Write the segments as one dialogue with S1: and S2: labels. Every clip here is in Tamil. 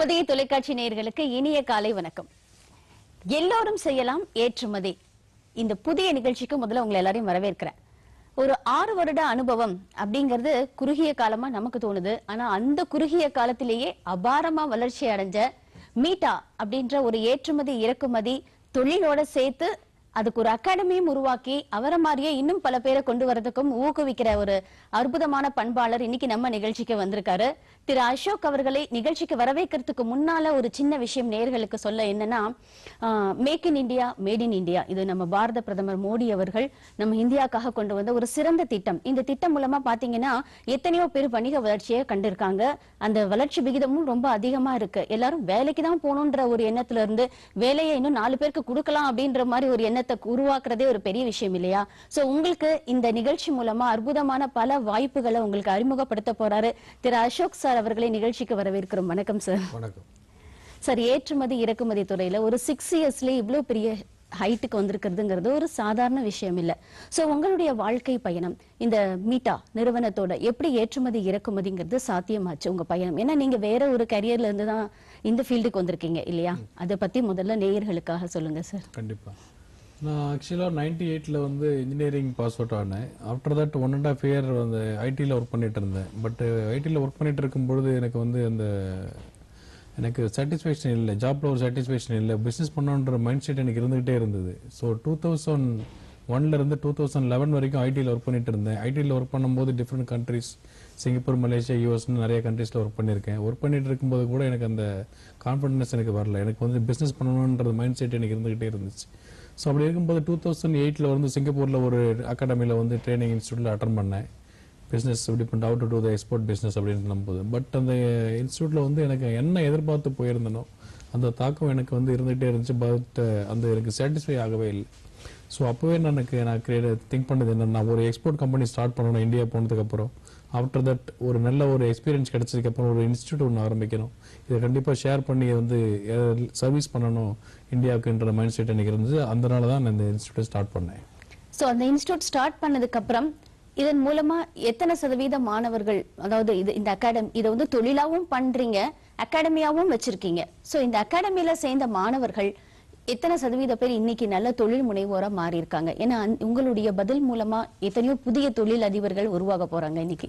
S1: புதிய தொலைக்காட்சி நேயர்களுக்கு இனிய காலை வணக்கம். எல்லோரும் செய்யலாம் ஏற்றுமதி இந்த புதிய நிகழ்ச்சிக்கு முதல்ல உங்களை எல்லாரையும் வரவேற்கிறேன். ஒரு 6 வருட அனுபவம் அப்படிங்கிறது குறுகிய காலமா நமக்கு தோணுது. ஆனா அந்த குறுகிய காலத்திலேயே அபாரமா வளர்ச்சி அடைஞ்ச மீட்டா அப்படின்ற ஒரு ஏற்றுமதி இறக்குமதி தொழிலோட சேர்த்து அதுக்கு ஒரு அகாடமியும் உருவாக்கி அவரை மாதிரியே இன்னும் பல பேரை கொண்டு வரதுக்கும் ஊக்குவிக்கிற ஒரு அற்புதமான பண்பாளர் இன்னைக்கு நம்ம நிகழ்ச்சிக்கு வந்திருக்காரு. திரு அசோக் அவர்களை நிகழ்ச்சிக்கு வரவேற்கிறதுக்கு முன்னால ஒரு சின்ன விஷயம் நேயர்களுக்கு சொல்ல என்னன்னா, make in India made in India இது நம்ம பாரத பிரதமர் மோடி அவர்கள் நம்ம இந்தியாவுக்காக கொண்டு வந்த ஒரு சிறந்த திட்டம். இந்த திட்டம் மூலமா பாத்தீங்கன்னா எத்தனையோ பேர் வணிக வளர்ச்சியை கண்டிருக்காங்க. அந்த வளர்ச்சி விகிதமும் ரொம்ப அதிகமா இருக்கு. எல்லாரும் வேலைக்கு தான் போகணுன்ற ஒரு எண்ணத்துல இருந்து வேலையை இன்னும் 4 பேருக்கு கொடுக்கலாம் அப்படின்ற மாதிரி ஒரு எண்ணத்தை உருவாக்குறதே ஒரு பெரிய விஷயம் இல்லையா? சோ உங்களுக்கு இந்த நிகழ்ச்சி மூலமா அற்புதமான பல வாய்ப்புகளை உங்களுக்கு அறிமுகப்படுத்த போறாரு திரு அசோக் சார் அவர்களை நிகழ்ச்சிக்கு வரவேற்கிறோம். வணக்கம் சார்.
S2: வணக்கம்
S1: சார். ஏற்றுமதி இறக்குமதி துறையில ஒரு 6 இயர்ஸ்ல இவ்வளவு பெரிய ஹைட்டுக்கு வந்திருக்கிறதுங்கிறது ஒரு சாதாரண விஷயம் இல்ல. சோ உங்களுடைய வாழ்க்கை பயணம் இந்த மீட்டா நிறுவனத்தோட எப்படி ஏற்றுமதி இறக்குமதிங்கிறது சாத்தியமாச்சு உங்க பயணம்? ஏன்னா நீங்க வேற ஒரு கரியர்ல இருந்து தான் இந்த ஃபீல்டுக்கு வந்திருக்கீங்க இல்லையா? அதை பத்தி முதல்ல நேயர்களுக்காக சொல்லுங்க சார்.
S2: கண்டிப்பா. நான் ஆக்சுவலாக 98ல் வந்து இன்ஜினியரிங் பாஸ் அவுட் ஆனேன். ஆஃப்டர் தட் 1.5 இயர் வந்து ஐடியில் ஒர்க் பண்ணிட்டு இருந்தேன். பட் ஐடியில் ஒர்க் பண்ணிட்டு இருக்கும்பொழுது எனக்கு வந்து எனக்கு சாட்டிஸ்ஃபேக்ஷன் இல்லை, ஜாப்ல ஒரு சாட்டிஸ்ஃபேக்ஷன் இல்லை, பிஸ்னஸ் பண்ணணுன்ற மைண்ட் செட் எனக்கு இருந்துகிட்டே இருந்தது. ஸோ 2001 2011 வரைக்கும் ஐடியில் ஒர்க் பண்ணிட்டு இருந்தேன். ஐடியில் ஒர்க் பண்ணும்போது டிஃப்ரெண்ட் கண்ட்ரிஸ், சிங்கப்பூர், மலேசியா, யூஎஸ்னு நிறைய கண்ட்ரீஸில் ஒர்க் பண்ணியிருக்கேன். ஒர்க் பண்ணிட்டு இருக்கும்போது கூட எனக்கு அந்த கான்ஃபிடன்ஸ் எனக்கு வரல. எனக்கு வந்து பிஸ்னஸ் பண்ணணுன்றது மைண்ட் செட் எனக்கு இருந்துகிட்டே இருந்துச்சு. ஸோ அப்படி இருக்கும்போது 2008 வந்து சிங்கப்பூரில் ஒரு அகாடமியில் வந்து ட்ரைனிங் இன்ஸ்டியூட்டில் அட்டன் பண்ணேன். பிஸ்னஸ் இப்படி பண்ண how to do the export business அப்படின்னு நம்புது. பட் அந்த இன்ஸ்டியூட்டில் வந்து எனக்கு என்ன எதிர்பார்த்து போயிருந்தனோ அந்த தாக்கம் எனக்கு வந்து இருந்துகிட்டே இருந்துச்சு. பட் அந்த எனக்கு சாட்டிஸ்ஃபை ஆகவே இல்லை. ஸோ அப்போவே நான் திங்க் பண்ணது என்னன்னா, ஒரு எக்ஸ்போர்ட் கம்பெனி ஸ்டார்ட் பண்ணணும் இந்தியா போனதுக்கப்புறம். ஆஃப்டர் தட் ஒரு நல்ல ஒரு எக்ஸ்பீரியன்ஸ் கிடைச்சதுக்கப்புறம் ஒரு இன்ஸ்டியூட் ஒன்று ஆரம்பிக்கணும். இதை கண்டிப்பாக ஷேர் பண்ணி வந்து சர்வீஸ் பண்ணணும் இந்தியாவுக்குன்ற மைண்ட் செட் எனக்கு இருந்துச்சு. அதனால தான் நான் இந்த இன்ஸ்டியூட்டை ஸ்டார்ட் பண்ணேன்.
S1: ஸோ அந்த இன்ஸ்டியூட் ஸ்டார்ட் பண்ணதுக்கு அப்புறம் இதன் மூலமா எத்தனை சதவீத மாணவர்கள், அதாவது இந்த அகாடமி இதை வந்து தொழிலாவும் பண்றீங்க, அகாடமியாவும் வச்சிருக்கீங்க. ஸோ இந்த அகாடமியில சேர்ந்த மாணவர்கள் எத்தனை சதவீத பேர் இன்னைக்கு நல்ல தொழில் முனைவோரா மாறி இருக்காங்க? ஏன்னா உங்களுடைய பதில் மூலமா எத்தனையோ புதிய தொழில் அதிபர்கள் உருவாக போறாங்க இன்னைக்கு.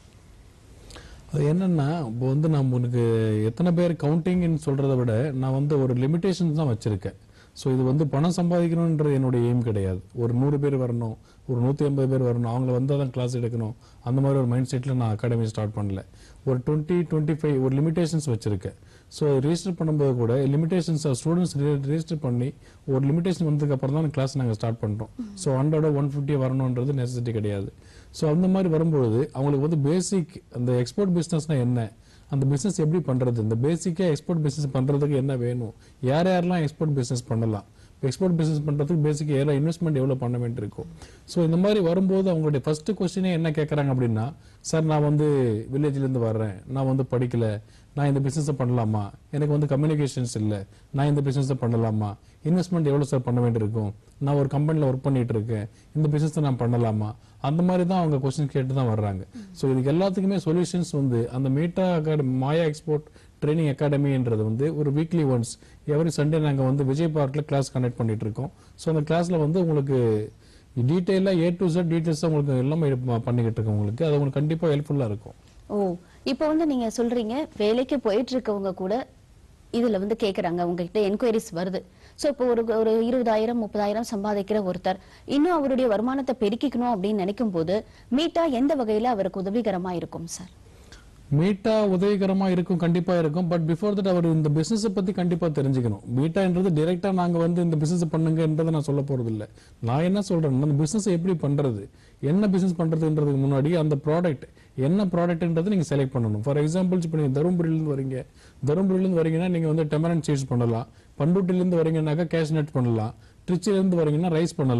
S2: அது என்னன்னா, இப்போ வந்து நான் உனக்கு எத்தனை பேர் கவுண்டிங்னு சொல்றதை விட நான் வந்து ஒரு லிமிடேஷன்ஸ் தான் வச்சிருக்கேன். ஸோ இது வந்து பணம் சம்பாதிக்கணுன்றது என்னுடைய எய்ம் கிடையாது. ஒரு 100 பேர் வரணும், ஒரு 150 பேர் வரணும், அவங்கள வந்தால் தான் கிளாஸ் எடுக்கணும், அந்த மாதிரி ஒரு மைண்ட் செட்டில் நான் அகாடமி ஸ்டார்ட் பண்ணல. ஒரு 20-25 ஒரு லிமிடேஷன்ஸ் வச்சிருக்கேன். ஸோ ரிஜிஸ்டர் பண்ணும்போது கூட லிமிடேஷன்ஸ் ஸ்டூடெண்ட்ஸ் ரிஜிஸ்டர் பண்ணி ஒரு லிமிடேஷன் வந்ததுக்கு அப்புறம் தான் கிளாஸ் நாங்கள் ஸ்டார்ட் பண்ணுறோம். ஸோ 100-150 வரணுன்றது நெசசிட்டி கிடையாது. ஸோ அந்த மாதிரி வரும்பொழுது அவங்களுக்கு வந்து பேசிக் அந்த எக்ஸ்போர்ட் பிஸ்னஸ்னா என்ன, அந்த பிசினஸ் எப்படி பண்றது, இந்த பேசிக்கா எக்ஸ்போர்ட் பிசினஸ் பண்றதுக்கு என்ன வேணும், யார் யாரெல்லாம் எக்ஸ்போர்ட் பிசினஸ் பண்ணலாம், எக்ஸ்போர்ட் பிசினஸ் பண்றதுக்கு பேசிக் எவ்வளவு இன்வெஸ்ட்மெண்ட் எவ்வளவு பண்ண வேண்டியிருக்கும். ஸோ இந்த மாதிரி வரும்போது அவங்களுடைய ஃபர்ஸ்ட் கொஸ்டினே என்ன கேட்கறாங்க அப்படின்னா, சார் நான் வந்து வில்லேஜ்ல இருந்து வர்றேன், நான் வந்து படிக்கல, நான் இந்த பிசினஸ் பண்ணலாமா, எனக்கு வந்து கம்யூனிகேஷன்ஸ் இல்லை, நான் இந்த பிசினஸ் பண்ணலாமா, இன்வெஸ்ட்மெண்ட் எவ்வளவு சார் பண்ண வேண்டியிருக்கும், நான் ஒரு கம்பெனில ஒர்க் பண்ணிட்டு இருக்கேன், இந்த பிசினஸ் நான் பண்ணலாமா, அந்த மாதிரி தான் அவங்க கொஸ்டின் கேட்டு தான் வர்றாங்க. ஸோ இதுக்கு எல்லாத்துக்குமே சொல்யூஷன்ஸ் வந்து அந்த Meta academy, Maya export training அகாடமின்றது வந்து ஒரு வீக்லி ஒன்ஸ் எவ்ரி சண்டே நாங்கள் வந்து விஜய் பார்க்ல கிளாஸ் கண்டக்ட் பண்ணிட்டு இருக்கோம். ஸோ அந்த கிளாஸ்ல வந்து உங்களுக்கு டீட்டெயிலாக A to Z டீட்டெயில்ஸ் உங்களுக்கு எல்லாமே பண்ணிக்கிட்டு இருக்கோம். உங்களுக்கு அது உங்களுக்கு கண்டிப்பாக ஹெல்ப்ஃபுல்லாக இருக்கும்.
S1: ஓ, இப்போ வந்து நீங்க சொல்றீங்க வேலைக்கு போயிட்டு இருக்கவங்க கூட இதுல வந்து கேக்குறாங்க, உங்ககிட்ட என்கொயரிஸ் வருது. சோ இப்போ ஒரு 20,000-30,000 சம்பாதிக்கிற ஒருத்தர் இன்னும் அவருடைய வருமானத்தை பெருக்கிக்கணும் அப்படின்னு நினைக்கும் போது மீட்டா எந்த வகையில அவருக்கு உதவிகரமா இருக்கும் சார்?
S2: மீட்டா உதவிகரமா இருக்கும், கண்டிப்பா இருக்கும். பட் பிஃபோர் தட் அவர் இந்த பிசினஸ் பத்தி கண்டிப்பா தெரிஞ்சுக்கணும். மீட்டான்றது டைரக்டா நாங்க வந்து இந்த பிசினஸ் பண்ணுங்கன்றதை நான் சொல்ல போறது இல்லை. நான் என்ன சொல்றேன், அந்த பிசினஸ் எப்படி பண்றது, என்ன பிசினஸ் பண்றதுன்றதுக்கு முன்னாடி அந்த ப்ராடக்ட் என்ன ப்ராடக்ட்ன்றது நீங்க செலக்ட் பண்ணணும். ஃபார் எக்ஸாம்பிள் இப்போ நீங்க தருமபுரியிலிருந்து வரீங்க, தருமபுரியிலிருந்து வரீங்கன்னா நீங்க வந்து டெமரன் சீட்ஸ் பண்ணலாம், பண்ருட்டிலிருந்து வரீங்கன்னாக்கா கேஷ்நட் பண்ணலாம், திருச்சியிலிருந்து வரீங்கன்னா ரைஸ் பண்ணலாம்,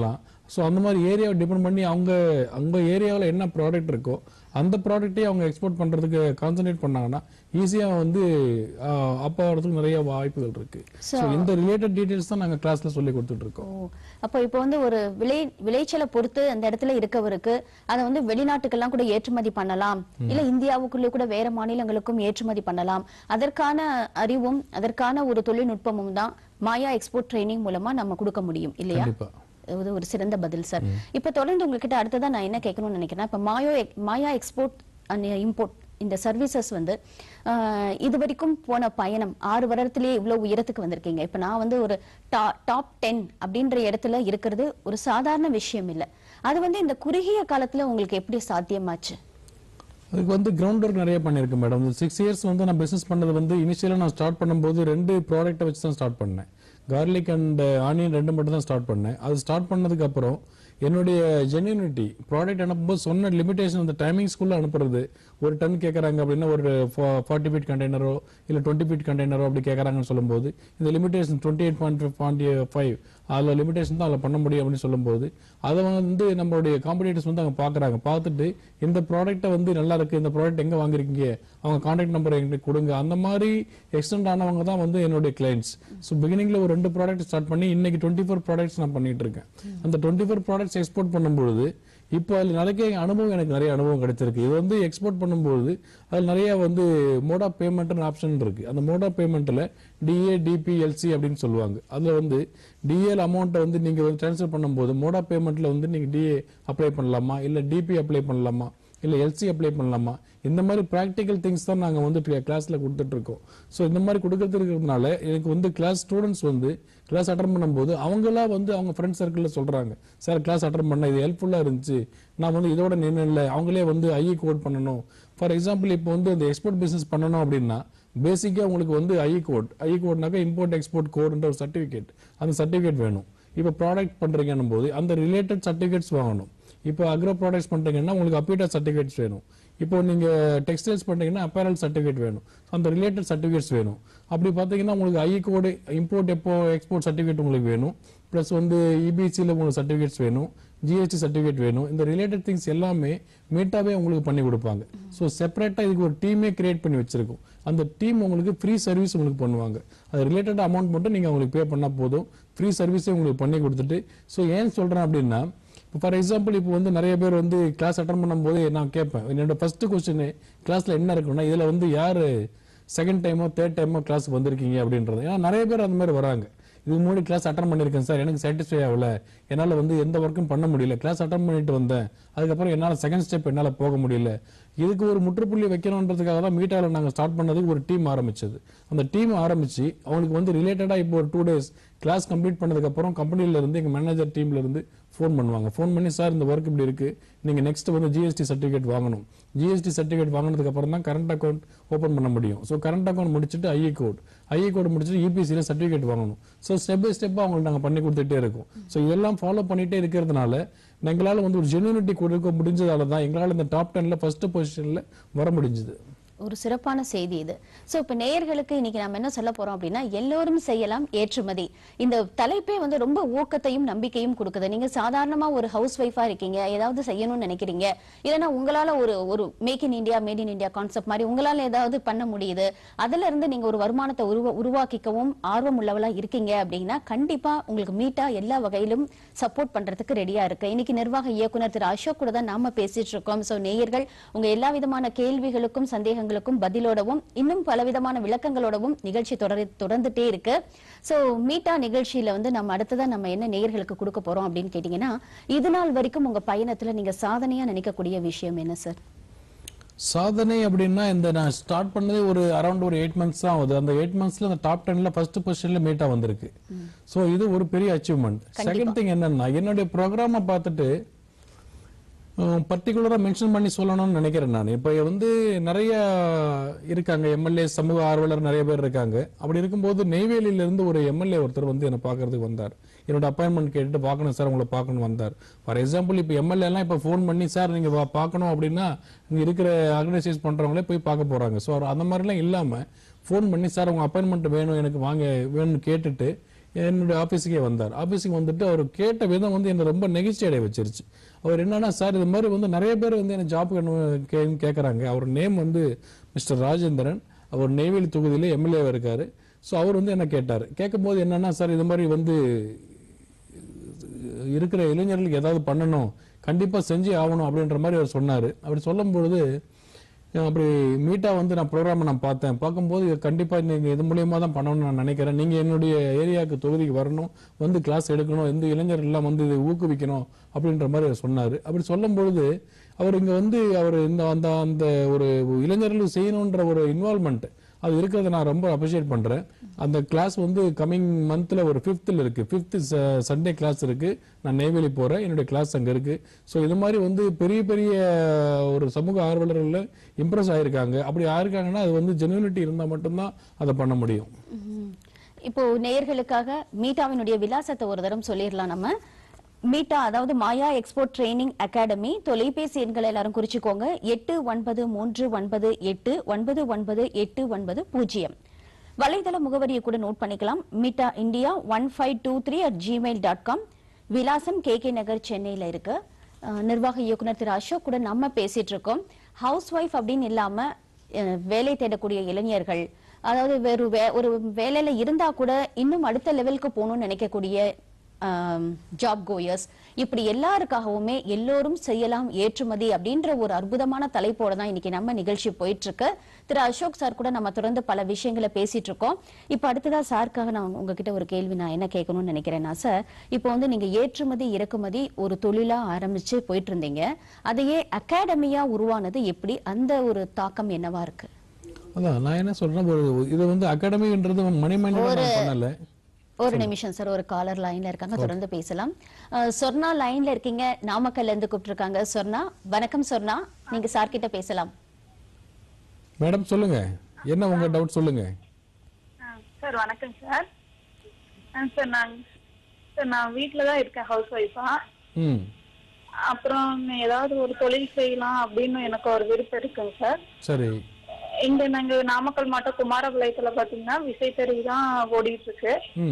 S2: ஸோ அந்த மாதிரி ஏரியாவை டிபெண்ட் பண்ணி அவங்க ஏரியாவில் என்ன ப்ராடக்ட் இருக்கோ அந்த ப்ராடக்ட்டே அவங்க எக்ஸ்போர்ட் பண்றதுக்கு கான்சென்ட்ரேட் பண்ணாங்கன்னா ஈஸியா வந்து அப்ப வரதுக்கு நிறைய வாய்ப்புகள் இருக்கு. ஸோ இந்த ரிலேட்டட் டீடைல்ஸ் தான் நாங்க கிளாஸ்ல சொல்லி கொடுத்துட்டு இருக்கோம்.
S1: அப்போ இப்போ வந்து ஒரு விளைச்சலை பொறுத்து அந்த இடத்துல இருக்கவருக்கு அதை வந்து வெளிநாட்டுக்கெல்லாம் கூட ஏற்றுமதி பண்ணலாம், இல்ல இந்தியாவுக்குள்ளே கூட வேற மாநிலங்களுக்கும் ஏற்றுமதி பண்ணலாம். அதற்கான அறிவும் அதற்கான ஒரு தொழில்நுட்பமும் தான் மாயா எக்ஸ்போர்ட் ட்ரைனிங் மூலமா நம்ம கொடுக்க முடியும் இல்லையா? ஒரு சிறந்த பதில் சார். இப்ப தொடர்ந்து உங்ககிட்ட அடுத்ததான் நான் என்ன கேட்கணும்னு நினைக்கிறேன், இப்ப மாயா எக்ஸ்போர்ட் அண்ட் இம்போர்ட் இந்த சர்வீசஸ் வந்து இது வரைக்கும் போன பயணம் 6 வருடத்திலேயே இவ்வளவு உயரத்துக்கு வந்திருக்கீங்க. இப்ப நான் வந்து ஒரு டாப் 10 அப்படின்ற இடத்துல இருக்கிறது ஒரு சாதாரண விஷயம் இல்ல. அது வந்து இந்த குறுகிய காலத்துல உங்களுக்கு எப்படி சாத்தியமாச்சு?
S2: அதுக்கு வந்து கிரவுண்ட் ஒர்க் நிறைய பண்ணிருக்கேன் மேடம். 6 இயர்ஸ் வந்து நான் பிசினஸ் பண்ணது வந்து இனிஷியலா நான் ஸ்டார்ட் பண்ணும்போது 2 ப்ராடக்ட்டை வச்சு தான் ஸ்டார்ட் பண்ணேன். கார்லிக் அண்ட் ஆனியன் 2 மட்டும் தான் ஸ்டார்ட் பண்ணேன். அது ஸ்டார்ட் பண்ணதுக்கு அப்புறம் என்னுடைய ஜென்யூனிட்டி ப்ராடக்ட் அனுப்பும்போது சொன்ன லிமிடேஷன் அந்த டைமிங்ஸ்குள்ள அனுப்புறது. ஒரு டன் கேட்கறாங்க அப்படின்னா ஒரு 40 ஃபீட் கண்டெய்னரோ இல்ல 20 ஃபீட் கண்டெய்னரோ அப்படி கேட்கறாங்கன்னு சொல்லும்போது இந்த லிமிடேஷன் 28.5 அதில் லிமிடேஷன் தான் அதில் பண்ண முடியும் அப்படின்னு சொல்லும்போது அதை வந்து நம்மளுடைய காம்படிட்டர்ஸ் வந்து அவங்க பார்க்குறாங்க. பார்த்துட்டு இந்த ப்ராடக்ட்டை வந்து நல்லா இருக்கு, இந்த ப்ராடக்ட் எங்கே வாங்குறீங்க, அவங்க கான்டாக்ட் நம்பர் எங்களுக்கு கொடுங்க, அந்த மாதிரி எக்ஸ்டெண்ட் ஆனவங்க தான் வந்து என்னுடைய கிளைண்ட்ஸ். ஸோ பிகினிங்ல ஒரு 2 ப்ராடக்ட் ஸ்டார்ட் பண்ணி இன்னைக்கு 24 ப்ராடக்ட்ஸ் நான் பண்ணிட்டு இருக்கேன். அந்த 24 ப்ராடக்ட்ஸ் எக்ஸ்போர்ட் பண்ணும்போது இப்போ அதில் நிறைய அனுபவம், எனக்கு நிறைய அனுபவம் கிடைச்சிருக்கு. இது வந்து எக்ஸ்போர்ட் பண்ணும்போது அதில் நிறைய வந்து மோட் ஆஃப் பேமெண்ட் ஆப்ஷன் இருக்கு. அந்த மோட் ஆஃப் பேமெண்ட்ல டிஏ டிபி எல்சி அப்படின்னு சொல்லுவாங்க. அதுல வந்து டிஏ அமௌண்ட்டை வந்து நீங்க வந்து ட்ரான்ஸ்ஃபர் பண்ணும்போது மோட் ஆஃப் பேமெண்ட்ல வந்து நீங்க டிஏ அப்ளை பண்ணலாமா, இல்ல டிபி அப்ளை பண்ணலாமா, இல்ல எல்சி அப்ளை பண்ணலாமா, இந்த மாதிரி பிராக்டிக்கல் திங்ஸ் தான் நாங்க வந்து கிளாஸ்ல கொடுத்துட்டு இருக்கோம். ஸோ இந்த மாதிரி கொடுக்கறதுனால எனக்கு வந்து கிளாஸ் ஸ்டூடெண்ட்ஸ் வந்து கிளாஸ் அட்டன் பண்ணும்போது அவங்களா வந்து அவங்க ஃப்ரெண்ட் சர்க்கிள்ல சொல்றாங்க, சார் கிளாஸ் அட்டன் பண்ண இது ஹெல்ப்ஃபுல்லா இருந்துச்சு, நான் வந்து இதோட நின்று இல்லை, அவங்களே வந்து ஐஇ கோட் பண்ணணும். ஃபார் எக்ஸாம்பிள் இப்போ வந்து இந்த எக்ஸ்போர்ட் பிசினஸ் பண்ணணும் அப்படின்னா பேசிக்கா உங்களுக்கு வந்து ஐஇ கோட்னாக்கா இம்போர்ட் எக்ஸ்போர்ட் கோட்ன்ற ஒரு சர்டிபிகேட், அந்த சர்டிபிகேட் வேணும். இப்போ ப்ராடக்ட் பண்றீங்கன்னும் போது அந்த ரிலேட்டட் சர்டிபிகேட்ஸ் வாங்கணும். இப்போ அக்ரோ ப்ராடக்ட்ஸ் பண்றீங்கன்னா உங்களுக்கு அப்பீட்டா சர்டிபிகேட்ஸ் வேணும். இப்போ நீங்க டெக்ஸ்டைல்ஸ் பண்றீங்கன்னா அப்பேரல் சர்டிபிகேட் வேணும், அந்த ரிலேட்டட் சர்டிபிகேட்ஸ் வேணும். அப்படி பாத்தீங்கன்னா உங்களுக்கு IE code import export certificate உங்களுக்கு வேணும், பிளஸ் வந்து இபிசியில் உங்களுக்கு சர்டிபிகேட்ஸ் வேணும், ஜிஎஸ்டி சர்டிபிகேட் வேணும். இந்த ரிலேட்டட் திங்ஸ் எல்லாமே மீட்டாவே உங்களுக்கு பண்ணி கொடுப்பாங்க. ஸோ செப்பரேட்டா இதுக்கு ஒரு டீமே கிரியேட் பண்ணி வச்சிருக்கோம். அந்த டீம் உங்களுக்கு ஃப்ரீ சர்வீஸ் உங்களுக்கு பண்ணுவாங்க. அது ரிலேட்டட் அமௌண்ட் மட்டும் நீங்க உங்களுக்கு பே பண்ணா போதும், ஃப்ரீ சர்வீஸே உங்களுக்கு பண்ணி கொடுத்துட்டு. ஸோ ஏன் சொல்றேன் அப்படின்னா, ஃபார் எக்ஸாம்பிள் இப்போ வந்து நிறைய பேர் வந்து கிளாஸ் அட்டன் பண்ணும்போது நான் கேட்பேன், என்னோட ஃபர்ஸ்ட் கொஸ்டின் கிளாஸ்ல என்ன இருக்குன்னா இதுல வந்து யாரு செகண்ட் டைமோ தேர்ட் டைமோ கிளாஸ் வந்திருக்கீங்க அப்படின்றது. ஏன்னா நிறைய பேர் அந்த மாதிரி வராங்க, இதுக்கு முன்னாடி கிளாஸ் அட்டன் பண்ணிருக்கேன் சார், எனக்கு சாட்டிஸ்ஃபை ஆகல, என்னால வந்து எந்த ஒர்க்கும் பண்ண முடியல, கிளாஸ் அட்டன் பண்ணிட்டு வந்தேன், அதுக்கப்புறம் என்னால செகண்ட் ஸ்டெப் என்னால போக முடியல. இதுக்கு ஒரு முற்றுப்புள்ளி வைக்கணும்ன்றதுக்காக தான் மீட்டால நாங்க ஸ்டார்ட் பண்ணதுக்கு ஒரு டீம் ஆரம்பிச்சது. அந்த டீம் ஆரம்பிச்சு அவங்களுக்கு வந்து ரிலேட்டடா இப்போ ஒரு 2 days கிளாஸ் கம்ப்ளீட் பண்ணதுக்கு அப்புறம் கம்பெனில இருந்து எங்க மேனேஜர் டீம்ல இருந்து ஃபோன் பண்ணுவாங்க. ஃபோன் பண்ணி சார் இந்த ஒர்க் இப்படி இருக்கு, நீங்க நெக்ஸ்ட் வந்து ஜிஎஸ்டி சர்டிபிகேட் வாங்கணும், ஜிஎஸ்டி சர்டிபிகேட் வாங்கினதுக்கு அப்புறம் தான் கரண்ட் அக்கௌண்ட் ஓபன் பண்ண முடியும். ஸோ கரண்ட் அக்கௌண்ட் முடிச்சுட்டு ஐஇ கோட் முடிச்சுட்டு இபிசியில சர்டிபிகேட் வாங்கணும். ஸோ ஸ்டெப் பை ஸ்டெப்பா அவங்களுக்கு நாங்க பண்ணி கொடுத்துட்டே இருக்கோம். ஸோ இதெல்லாம் ஃபாலோ பண்ணிட்டே இருக்கிறதுனால எங்களால வந்து ஒரு ஜென்யூனிட்டி கொடுக்க முடிஞ்சதால தான் எங்களால இந்த டாப் 10ல ஃபர்ஸ்ட் பொசிஷன்ல வர முடிஞ்சது.
S1: ஒரு சிறப்பான செய்தி இது. சோ இப்ப நேயர்களுக்கு இன்னைக்கு நாம என்ன சொல்ல போறோம் அப்படின்னா, எல்லோரும் செய்யலாம் ஏற்றுமதி. இந்த தலைப்பே வந்து ரொம்ப ஊக்கத்தையும் நம்பிக்கையும் கொடுக்குது. நீங்க சாதாரணமா ஒரு ஹவுஸ் ஒய்ஃபா இருக்கீங்க, ஏதாவது செய்யணும்னு நினைக்கிறீங்க, இல்லைன்னா உங்களால ஒரு make in India made in India concept மாதிரி உங்களால ஏதாவது பண்ண முடியுது, அதுல இருந்து நீங்க ஒரு வருமானத்தை உருவாக்கிக்கவும் ஆர்வம் உள்ளவளா இருக்கீங்க அப்படின்னா கண்டிப்பா உங்களுக்கு மீட்டா எல்லா வகையிலும் சப்போர்ட் பண்றதுக்கு ரெடியா இருக்கு. இன்னைக்கு நிர்வாக இயக்குனர் திரு அசோக் கூட தான் நாம பேசிட்டு இருக்கோம். சோ நேயர்கள் உங்க எல்லா விதமான கேள்விகளுக்கும் சந்தேகங்களுக்கும் பதிலோடவும் இன்னும் பலவிதமான விளக்கங்களோடவும் நிகழ்ச்சி தொடர்ந்துட்டே இருக்கு. சோ மீட்டா நிகழ்ச்சியில வந்து நம்ம அடுத்ததான் நம்ம என்ன நேயர்களுக்கு கொடுக்க போறோம் அப்படின்னு கேட்டீங்கன்னா, இது நாள் வரைக்கும் உங்க பயணத்துல நீங்க சாதனையா நினைக்கக்கூடிய விஷயம் என்ன சார்?
S2: சாதனை அப்படின்னா இந்த நான் ஸ்டார்ட் பண்ணதே ஒரு அரௌண்ட் ஒரு 8 months தான் ஆகுது. அந்த 8 monthsல அந்த டாப் 10ல ஃபர்ஸ்ட் பொசிஷன்ல மீட்டா வந்திருக்கு. சோ இது ஒரு பெரிய அச்சீவ்மெண்ட். செகண்ட் திங் என்னன்னா, என்னுடைய ப்ரோக்ராமை பார்த்துட்டு பர்டிகுலரா மென்ஷன் பண்ணி சொல்லணும்னு நினைக்கிறேன். நான் இப்ப வந்து நிறைய இருக்காங்க எம்எல்ஏ, சமூக ஆர்வலர் நிறைய பேர் இருக்காங்க. அப்படி இருக்கும்போது நெய்வேலியில இருந்து ஒரு எம்எல்ஏ ஒருத்தர் வந்து என்ன பாக்குறதுக்கு வந்தார். என்னோட அப்பாயின்மெண்ட் கேட்டுட்டு பார்க்கணும் சார் உங்களை பார்க்கணும் வந்தார். ஃபார் எக்ஸாம்பிள் இப்ப எம்எல்ஏ எல்லாம் இப்ப போன் பண்ணி சார் நீங்க பார்க்கணும் அப்படின்னா இங்க இருக்கிற ஆர்கனைசேஷன் பண்றவங்களே போய் பார்க்க போறாங்க. ஸோ அந்த மாதிரி எல்லாம் இல்லாம போன் பண்ணி சார் உங்க அப்பாயின்மெண்ட் வேணும் எனக்கு வாங்க வேணும்னு கேட்டுட்டு என்னுடைய ஆஃபீஸுக்கே வந்தார். ஆஃபீஸுக்கு வந்துட்டு அவர் கேட்ட விதம் வந்து என்னை ரொம்ப நெகிழ்ச்சி அடைய வச்சிருச்சு. அவர் என்னன்னா, சார் இது மாதிரி வந்து நிறைய பேர் வந்து என்ன ஜாப் கேட்குறாங்க. அவர் நேம் வந்து மிஸ்டர் ராஜேந்திரன். அவர் நெய்வேலி தொகுதியில எம்எல்ஏவா இருக்காரு. ஸோ அவர் வந்து என்ன கேட்டார். கேட்கும்போது என்னன்னா, சார் இது மாதிரி வந்து இருக்கிற இளைஞர்களுக்கு ஏதாவது பண்ணணும், கண்டிப்பா செஞ்சு ஆகணும் அப்படின்ற மாதிரி அவர் சொன்னாரு. அப்படி சொல்லும் பொழுது அப்படி மீட்டா வந்து நான் ப்ரோக்ராமை நான் பார்க்கும்போது கண்டிப்பா நீங்க இது மூலியமா தான் பண்ணணும்னு நான் நினைக்கிறேன். நீங்க என்னுடைய ஏரியாவுக்கு தொகுதிக்கு வரணும், வந்து கிளாஸ் எடுக்கணும், இந்த இளைஞர்கள் எல்லாம் வந்து இதை ஊக்குவிக்கணும் அப்படின்ற மாதிரி அவர் சொன்னாரு. அப்படி சொல்லும் பொழுது அவர் இங்க வந்து அவர் இந்த அந்த அந்த ஒரு இளைஞர்களுக்கு செய்யணுன்ற ஒரு இன்வால்மெண்ட் அது இருக்கிறத நான் ரொம்ப அப்ரிஷியேட் பண்றேன். அந்த கிளாஸ் வந்து கமிங் மந்த்ல ஒரு 5th இருக்கு. 5th சண்டே கிளாஸ் இருக்கு. நான் நெய்வேலி போறேன், என்னுடைய கிளாஸ் அங்க இருக்கு. ஸோ இது மாதிரி வந்து பெரிய பெரிய ஒரு சமூக ஆர்வலர்கள் இம்ப்ரெஸ் ஆயிருக்காங்க. அப்படி ஆயிருக்காங்கன்னா அது வந்து ஜெனுவினிட்டி இருந்தா மட்டும்தான் அதை பண்ண முடியும்.
S1: இப்போ நேயர்களுக்காக மீட்டாவினுடைய விலாசத்தை ஒரு தரம் சொல்லிடலாம். நம்ம மீட்டா அதாவது மாயா எக்ஸ்போர்ட் ட்ரைனிங் அகாடமி தொலைபேசி எண்களை எல்லாரும் குறிச்சுக்கோங்க. 8939898980. வலைதள முகவரியை கூட நோட் பண்ணிக்கலாம். Meta India 1523@gmail.com. விலாசம் KK நகர் சென்னையில இருக்கு. நிர்வாக இயக்குனர் திரு அசோக் கூட நம்ம பேசிட்டு இருக்கோம். ஹவுஸ் ஒய்ஃப் அப்படின்னு இல்லாம வேலை தேடக்கூடிய இளைஞர்கள், அதாவது ஒரு வேலையில இருந்தா கூட இன்னும் அடுத்த லெவலுக்கு போகணும்னு நினைக்கக்கூடிய ஜாப் கோயர்ஸ், இப்படி எல்லாருக்காகவுமே எல்லோரும் செய்யலாம் ஏற்றுமதி அப்படின்ற ஒரு அற்புதமான தலைப்போட தான் இன்னைக்கு நம்ம நிகழ்ச்சி போயிட்டு இருக்கு. திரு அசோக் சார் கூட நம்ம தொடர்ந்து பல விஷயங்களை பேசிட்டு இருக்கோம். இப்ப அடுத்ததா சாருக்காக நான் உங்ககிட்ட ஒரு கேள்வி நான் என்ன கேட்கணும்னு நினைக்கிறேன்னா, சார் இப்போ வந்து நீங்க ஏற்றுமதி இறக்குமதி ஒரு தொழிலா ஆரம்பிச்சு போயிட்டு இருந்தீங்க, அதையே அகாடமியா உருவானது எப்படி? அந்த ஒரு தாக்கம் என்னவா இருக்கு?
S2: அதான் நான் என்ன சொல்றேன், இது வந்து அகாடமின்றது மணிமணியோட பண்ணல.
S1: ஒரு நிமிஷம் சார், ஒரு காலர் லைன்ல இருக்காங்க, தொடர்ந்து பேசலாம். சொர்ணா லைன்ல இருக்கீங்க, நாமக்கல்ல இருந்து கூப்பிட்டுருக்காங்க. சொர்ணா, வணக்கம் சொர்ணா, நீங்க சார் கிட்ட பேசலாம்.
S2: மேடம் சொல்லுங்க, என்ன உங்க டவுட் சொல்லுங்க.
S3: சார் வணக்கம் சார். சார் நான் வீட்டில தான் இருக்கேன், ஹவுஸ் ஒய்ஃபா. அப்புறம் ஏதாவது ஒரு தொழில் செய்யலாம் அப்படின்னு எனக்கு ஒரு விருப்பம் இருக்குங்க சார்.
S2: சரி.
S3: இங்க நாங்க நாமக்கல் மாவட்டம் குமாரபாளையத்துல பாத்தீங்கன்னா விசைத்தறி தான் ஓடிட்டு இருக்கு.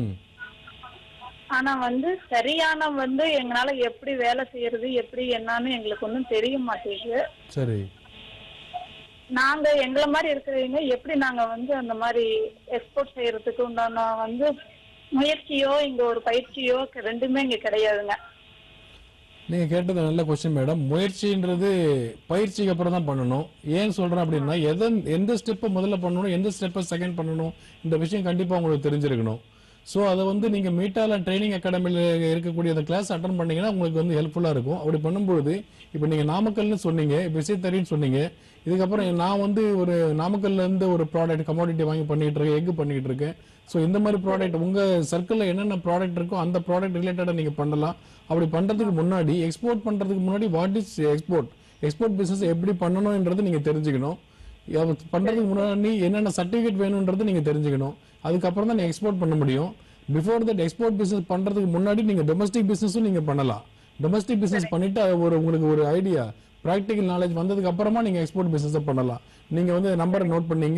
S3: ஆனா வந்து சரியான வந்து எங்களால எப்படி வேலை செய்யறது எப்படி என்னன்னு எங்களுக்கு ஒன்றும் தெரிய மாட்டேங்குது.
S2: சரி.
S3: நாங்க எங்களை மாதிரி இருக்கிறவங்க எப்படி நாங்க வந்து அந்த மாதிரி எக்ஸ்போர்ட் செய்யறதுக்கு உண்டான வந்து முயற்சியோ இங்க ஒரு பயிற்சியோ ரெண்டுமே இங்க கிடையாதுங்க.
S2: நீங்க கேட்டது நல்ல கொஸ்டின் மேடம். முயற்சின்றது பயிற்சிக்கு அப்புறம் தான் பண்ணணும். ஏன் சொல்றேன் அப்படின்னா, எந்த ஸ்டெப்பை முதல்ல பண்ணணும், எந்த ஸ்டெப்பை செகண்ட் பண்ணணும், இந்த விஷயம் கண்டிப்பா உங்களுக்கு தெரிஞ்சிருக்கணும். ஸோ அதை வந்து நீங்க மீட்டால ட்ரைனிங் அகாடமியில் இருக்கக்கூடிய அந்த கிளாஸ் அட்டன் பண்ணீங்கன்னா உங்களுக்கு வந்து ஹெல்ப்ஃபுல்லா இருக்கும். அப்படி பண்ணும்போது இப்போ நீங்க நாமக்கல்னு சொன்னீங்க, விசைத்தறின்னு சொன்னீங்க. இதுக்கப்புறம் நான் வந்து ஒரு நாமக்கல்ல இருந்து ஒரு ப்ராடக்ட் கமோடிட்டி வாங்கி பண்ணிட்டு இருக்கேன், எக் பண்ணிட்டு இருக்கேன். ஸோ இந்த மாதிரி ப்ராடக்ட் உங்க சர்க்கிள்ல என்னென்ன ப்ராடக்ட் இருக்கோ அந்த ப்ராடக்ட் ரிலேட்டடா நீங்க பண்ணலாம். அப்படி பண்றதுக்கு முன்னாடி, எக்ஸ்போர்ட் பண்றதுக்கு முன்னாடி வாட் இஸ் எக்ஸ்போர்ட் பிசினஸ் எப்படி பண்ணணும்ன்றது நீங்க தெரிஞ்சுக்கணும். பண்றதுக்கு முன்னாடி என்னென்ன சர்டிபிகேட் வேணும்ன்றது நீங்க தெரிஞ்சுக்கணும். அதுக்கப்புறம் தான் நீங்க எக்ஸ்போர்ட் பண்ண முடியும். பிஃபோர் தட் எக்ஸ்போர்ட் பிசினஸ் பண்றதுக்கு முன்னாடி நீங்க டொமஸ்டிக் பிசினஸும் நீங்க பண்ணலாம். டொமஸ்டிக் பிசினஸ் பண்ணிட்டு உங்களுக்கு ஒரு ஐடியா, பிராக்டிகல் நாலேஜ் வந்ததுக்கு அப்புறமா நீங்க எக்ஸ்போர்ட் பிசினஸ் பண்ணலாம். நீங்க வந்து நம்பரை நோட் பண்ணீங்க,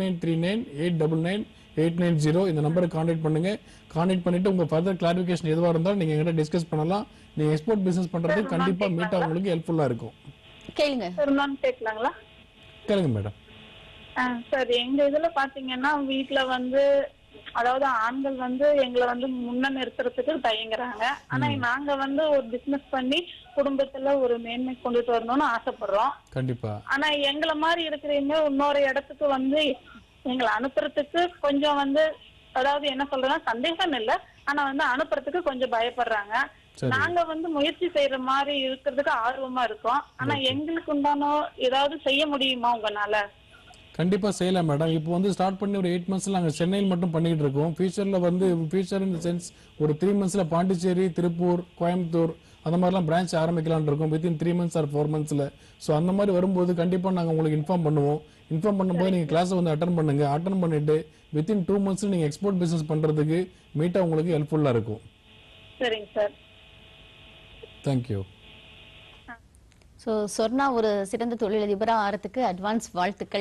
S2: 8939899890 இந்த நம்பரை கான்டாக்ட் பண்ணுங்க. கான்டாக்ட் பண்ணிட்டு உங்க ஃபர்தர் கிளாரிஃபிகேஷன் எதுவா இருந்தாலும் நீங்க எங்கிட்ட டிஸ்கஸ் பண்ணலாம். நீங்க எக்ஸ்போர்ட் பிசினஸ் பண்றதுக்கு கண்டிப்பா மீட்டா உங்களுக்கு ஹெல்ப்ஃபுல்லா இருக்கும்.
S1: கேளுங்க
S3: கேட்கலாங்களா?
S2: கேளுங்க மேடம்.
S3: சார் எங்க இதுல பாத்தீங்கன்னா வீட்டுல வந்து அதாவது ஆண்கள் வந்து எங்களை வந்து முன்ன நிறுத்துறதுக்கு தயங்குறாங்க. ஆனா நாங்க வந்து ஒரு பிசினஸ் பண்ணி குடும்பத்துல ஒரு மேன்மை கொண்டுட்டு வரணும்னு ஆசைப்படுறோம்.
S2: கண்டிப்பா.
S3: ஆனா எங்களை மாதிரி இருக்கிறவங்க இன்னொரு இடத்துக்கு வந்து எங்களை அனுப்புறதுக்கு கொஞ்சம் வந்து அதாவது என்ன சொல்றதுன்னா சந்தேகம் இல்லை, ஆனா வந்து அனுப்புறதுக்கு கொஞ்சம் பயப்படுறாங்க. நாங்க வந்து முயற்சி செய்யற மாதிரி இருக்கிறதுக்கு ஆர்வமா இருக்கோம். ஆனா எங்களுக்கு உண்டான ஏதாவது செய்ய முடியுமா உங்களால?
S2: கண்டிப்பா செய்யலாம் மேடம். இப்போ வந்து ஸ்டார்ட் பண்ணி ஒரு 8 monthsல நாங்கள் சென்னையில் மட்டும் பண்ணிட்டு இருக்கோம். ஃபியூச்சர்ல வந்து ஃபியூச்சர் இன் சென்ஸ் ஒரு 3 monthsல பாண்டிச்சேரி, திருப்பூர், கோயம்புத்தூர் அந்த மாதிரிலாம் பிரான்ச் ஆரம்பிக்கலாம்னு இருக்கோம் வித்தின் 3 months ஆர் 4 monthsல. ஸோ அந்த மாதிரி வரும்போது கண்டிப்பா நாங்கள் உங்களுக்கு இன்ஃபார்ம் பண்ணுவோம். இன்ஃபார்ம் பண்ணும்போது நீங்க கிளாஸை வந்து அட்டன் பண்ணுங்க. அட்டன் பண்ணிட்டு வித்தின் 2 monthsல நீங்க எக்ஸ்போர்ட் பிசினஸ் பண்றதுக்கு மீட்டா உங்களுக்கு ஹெல்ப்ஃபுல்லா இருக்கும்.
S3: சரிங்க சார்.
S2: தேங்க்யூ.
S1: ஸோ சொர்ணா ஒரு சிறந்த தொழிலதிபராக ஆகிறதுக்கு அட்வான்ஸ் வாழ்த்துக்கள்.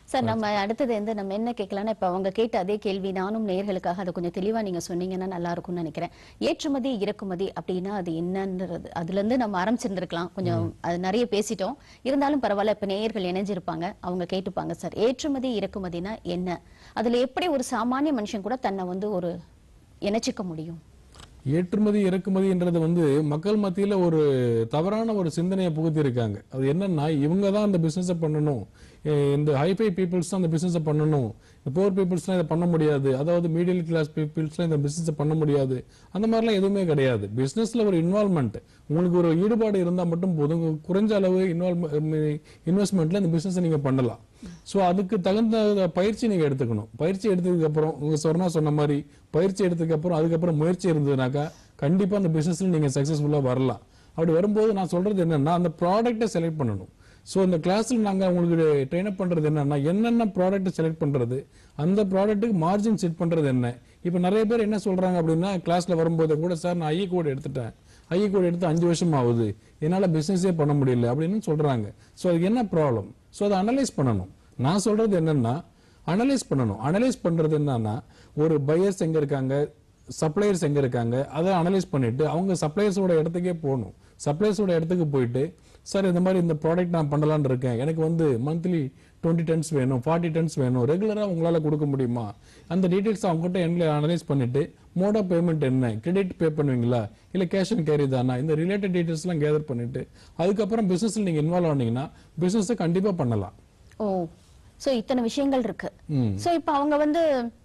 S1: சார் நம்ம அடுத்தது வந்து நம்ம என்ன கேட்கலாம்னா, இப்ப அவங்க கேட்ட அதே கேள்வி நானும் நேயர்களுக்காக அதை கொஞ்சம் தெளிவா நீங்க சொன்னீங்கன்னா நல்லா இருக்கும்னு நினைக்கிறேன். ஏற்றுமதி இறக்குமதி அப்படின்னா அது என்னன்றது அதுல இருந்து நம்ம ஆரம்பிச்சிருந்திருக்கலாம். கொஞ்சம் அது நிறைய பேசிட்டோம். இருந்தாலும் பரவாயில்ல, இப்ப நேயர்கள் இணைஞ்சிருப்பாங்க, அவங்க கேட்டுப்பாங்க. சார், ஏற்றுமதி இறக்குமதினா என்ன? அதுல எப்படி ஒரு சாமானிய மனுஷன் கூட தன்னை வந்து ஒரு இணைச்சிக்க முடியும்?
S2: ஏற்றுமதி இறக்குமதின்றது வந்து மக்கள் மத்தியில ஒரு தவறான ஒரு சிந்தனையை புகுத்தி இருக்காங்க. அது என்னன்னா, இவங்க தான் அந்த பிசினஸ் பண்ணணும், இந்த ஹைஃபை பீப்புள்ஸ் தான் அந்த பிசினஸ் பண்ணணும், புவர் பீப்புள்ஸ்லாம் இதை பண்ண முடியாது, அதாவது மீடியம் கிளாஸ் பீப்புள்ஸ்லாம் இந்த பிசினஸ் பண்ண முடியாது, அந்த மாதிரிலாம் எதுவுமே கிடையாது. பிசினஸ்ல ஒரு இன்வால்மெண்ட், உங்களுக்கு ஒரு ஈடுபாடு இருந்தால் மட்டும் போதும். குறைஞ்ச அளவு இன்வெஸ்ட்மெண்ட்ல இந்த பிசினஸ் நீங்க பண்ணலாம். ஸோ அதுக்கு தகுந்த பயிற்சி நீங்க எடுத்துக்கணும். பயிற்சி எடுத்ததுக்கு அப்புறம் உங்க சொன்ன மாதிரி பயிற்சி எடுத்ததுக்கு அப்புறம் அதுக்கப்புறம் முயற்சி இருந்ததுனாக்கா கண்டிப்பா அந்த பிசினஸ்ல நீங்க சக்சஸ்ஃபுல்லா வரலாம். அப்படி வரும்போது நான் சொல்றது என்னன்னா, அந்த ப்ராடக்ட்டை செலக்ட் பண்ணணும். ஸோ இந்த கிளாஸ்ல நாங்க உங்களுக்கு ட்ரெயின் அப் பண்றது என்னன்னா, என்னென்ன ப்ராடக்ட் செலக்ட் பண்றது, அந்த ப்ராடக்ட்டுக்கு மார்ஜின் செட் பண்றது என்ன. இப்போ நிறைய பேர் என்ன சொல்றாங்க அப்படின்னா, கிளாஸ்ல வரும்போது கூட சார் நான் ஐஇ கோட் எடுத்துட்டேன், ஐஇ கோட் எடுத்து 5 வருஷம் ஆகுது, என்னால பிசினஸே பண்ண முடியல அப்படின்னு சொல்றாங்க. ஸோ அதுக்கு என்ன ப்ராப்ளம்? ஸோ அதை அனலைஸ் பண்ணணும். நான் சொல்றது என்னன்னா, அனலைஸ் பண்ணணும். அனலைஸ் பண்றது என்னன்னா, ஒரு பையர்ஸ் எங்க இருக்காங்க, சப்ளையர்ஸ் எங்க இருக்காங்க, அதை அனலைஸ் பண்ணிட்டு அவங்க சப்ளையர்ஸோட இடத்துக்கே போகணும். சப்ளையர்ஸோட இடத்துக்கு போயிட்டு, சார் இந்த மாதிரி இந்த ப்ராடக்ட் நான் பண்ணலான்னு இருக்கேன், எனக்கு வந்து மந்த்லி 20 டன்ஸ் வேணும், 40 டன்ஸ் வேணும், ரெகுலரா உங்களால கொடுக்க முடியுமா, அந்த டீடைல்ஸ் அவங்ககிட்ட என்ன அனலைஸ் பண்ணிட்டு, மோட் ஆஃப் பேமெண்ட் என்ன, கிரெடிட் பே பண்ணுவீங்களா இல்ல கேஷ் அண்ட் கேரி தானா, இந்த ரிலேட்டட் டீடைல்ஸ் எல்லாம் கேதர் பண்ணிட்டு அதுக்கப்புறம் பிசினஸ்ல நீங்க இன்வால்வ் ஆனீங்கன்னா பிசினஸ் கண்டிப்பா பண்ணலாம்.
S1: ஓ, சோ இத்தனை விஷயங்கள் இருக்கு. சோ இப்போ அவங்க வந்து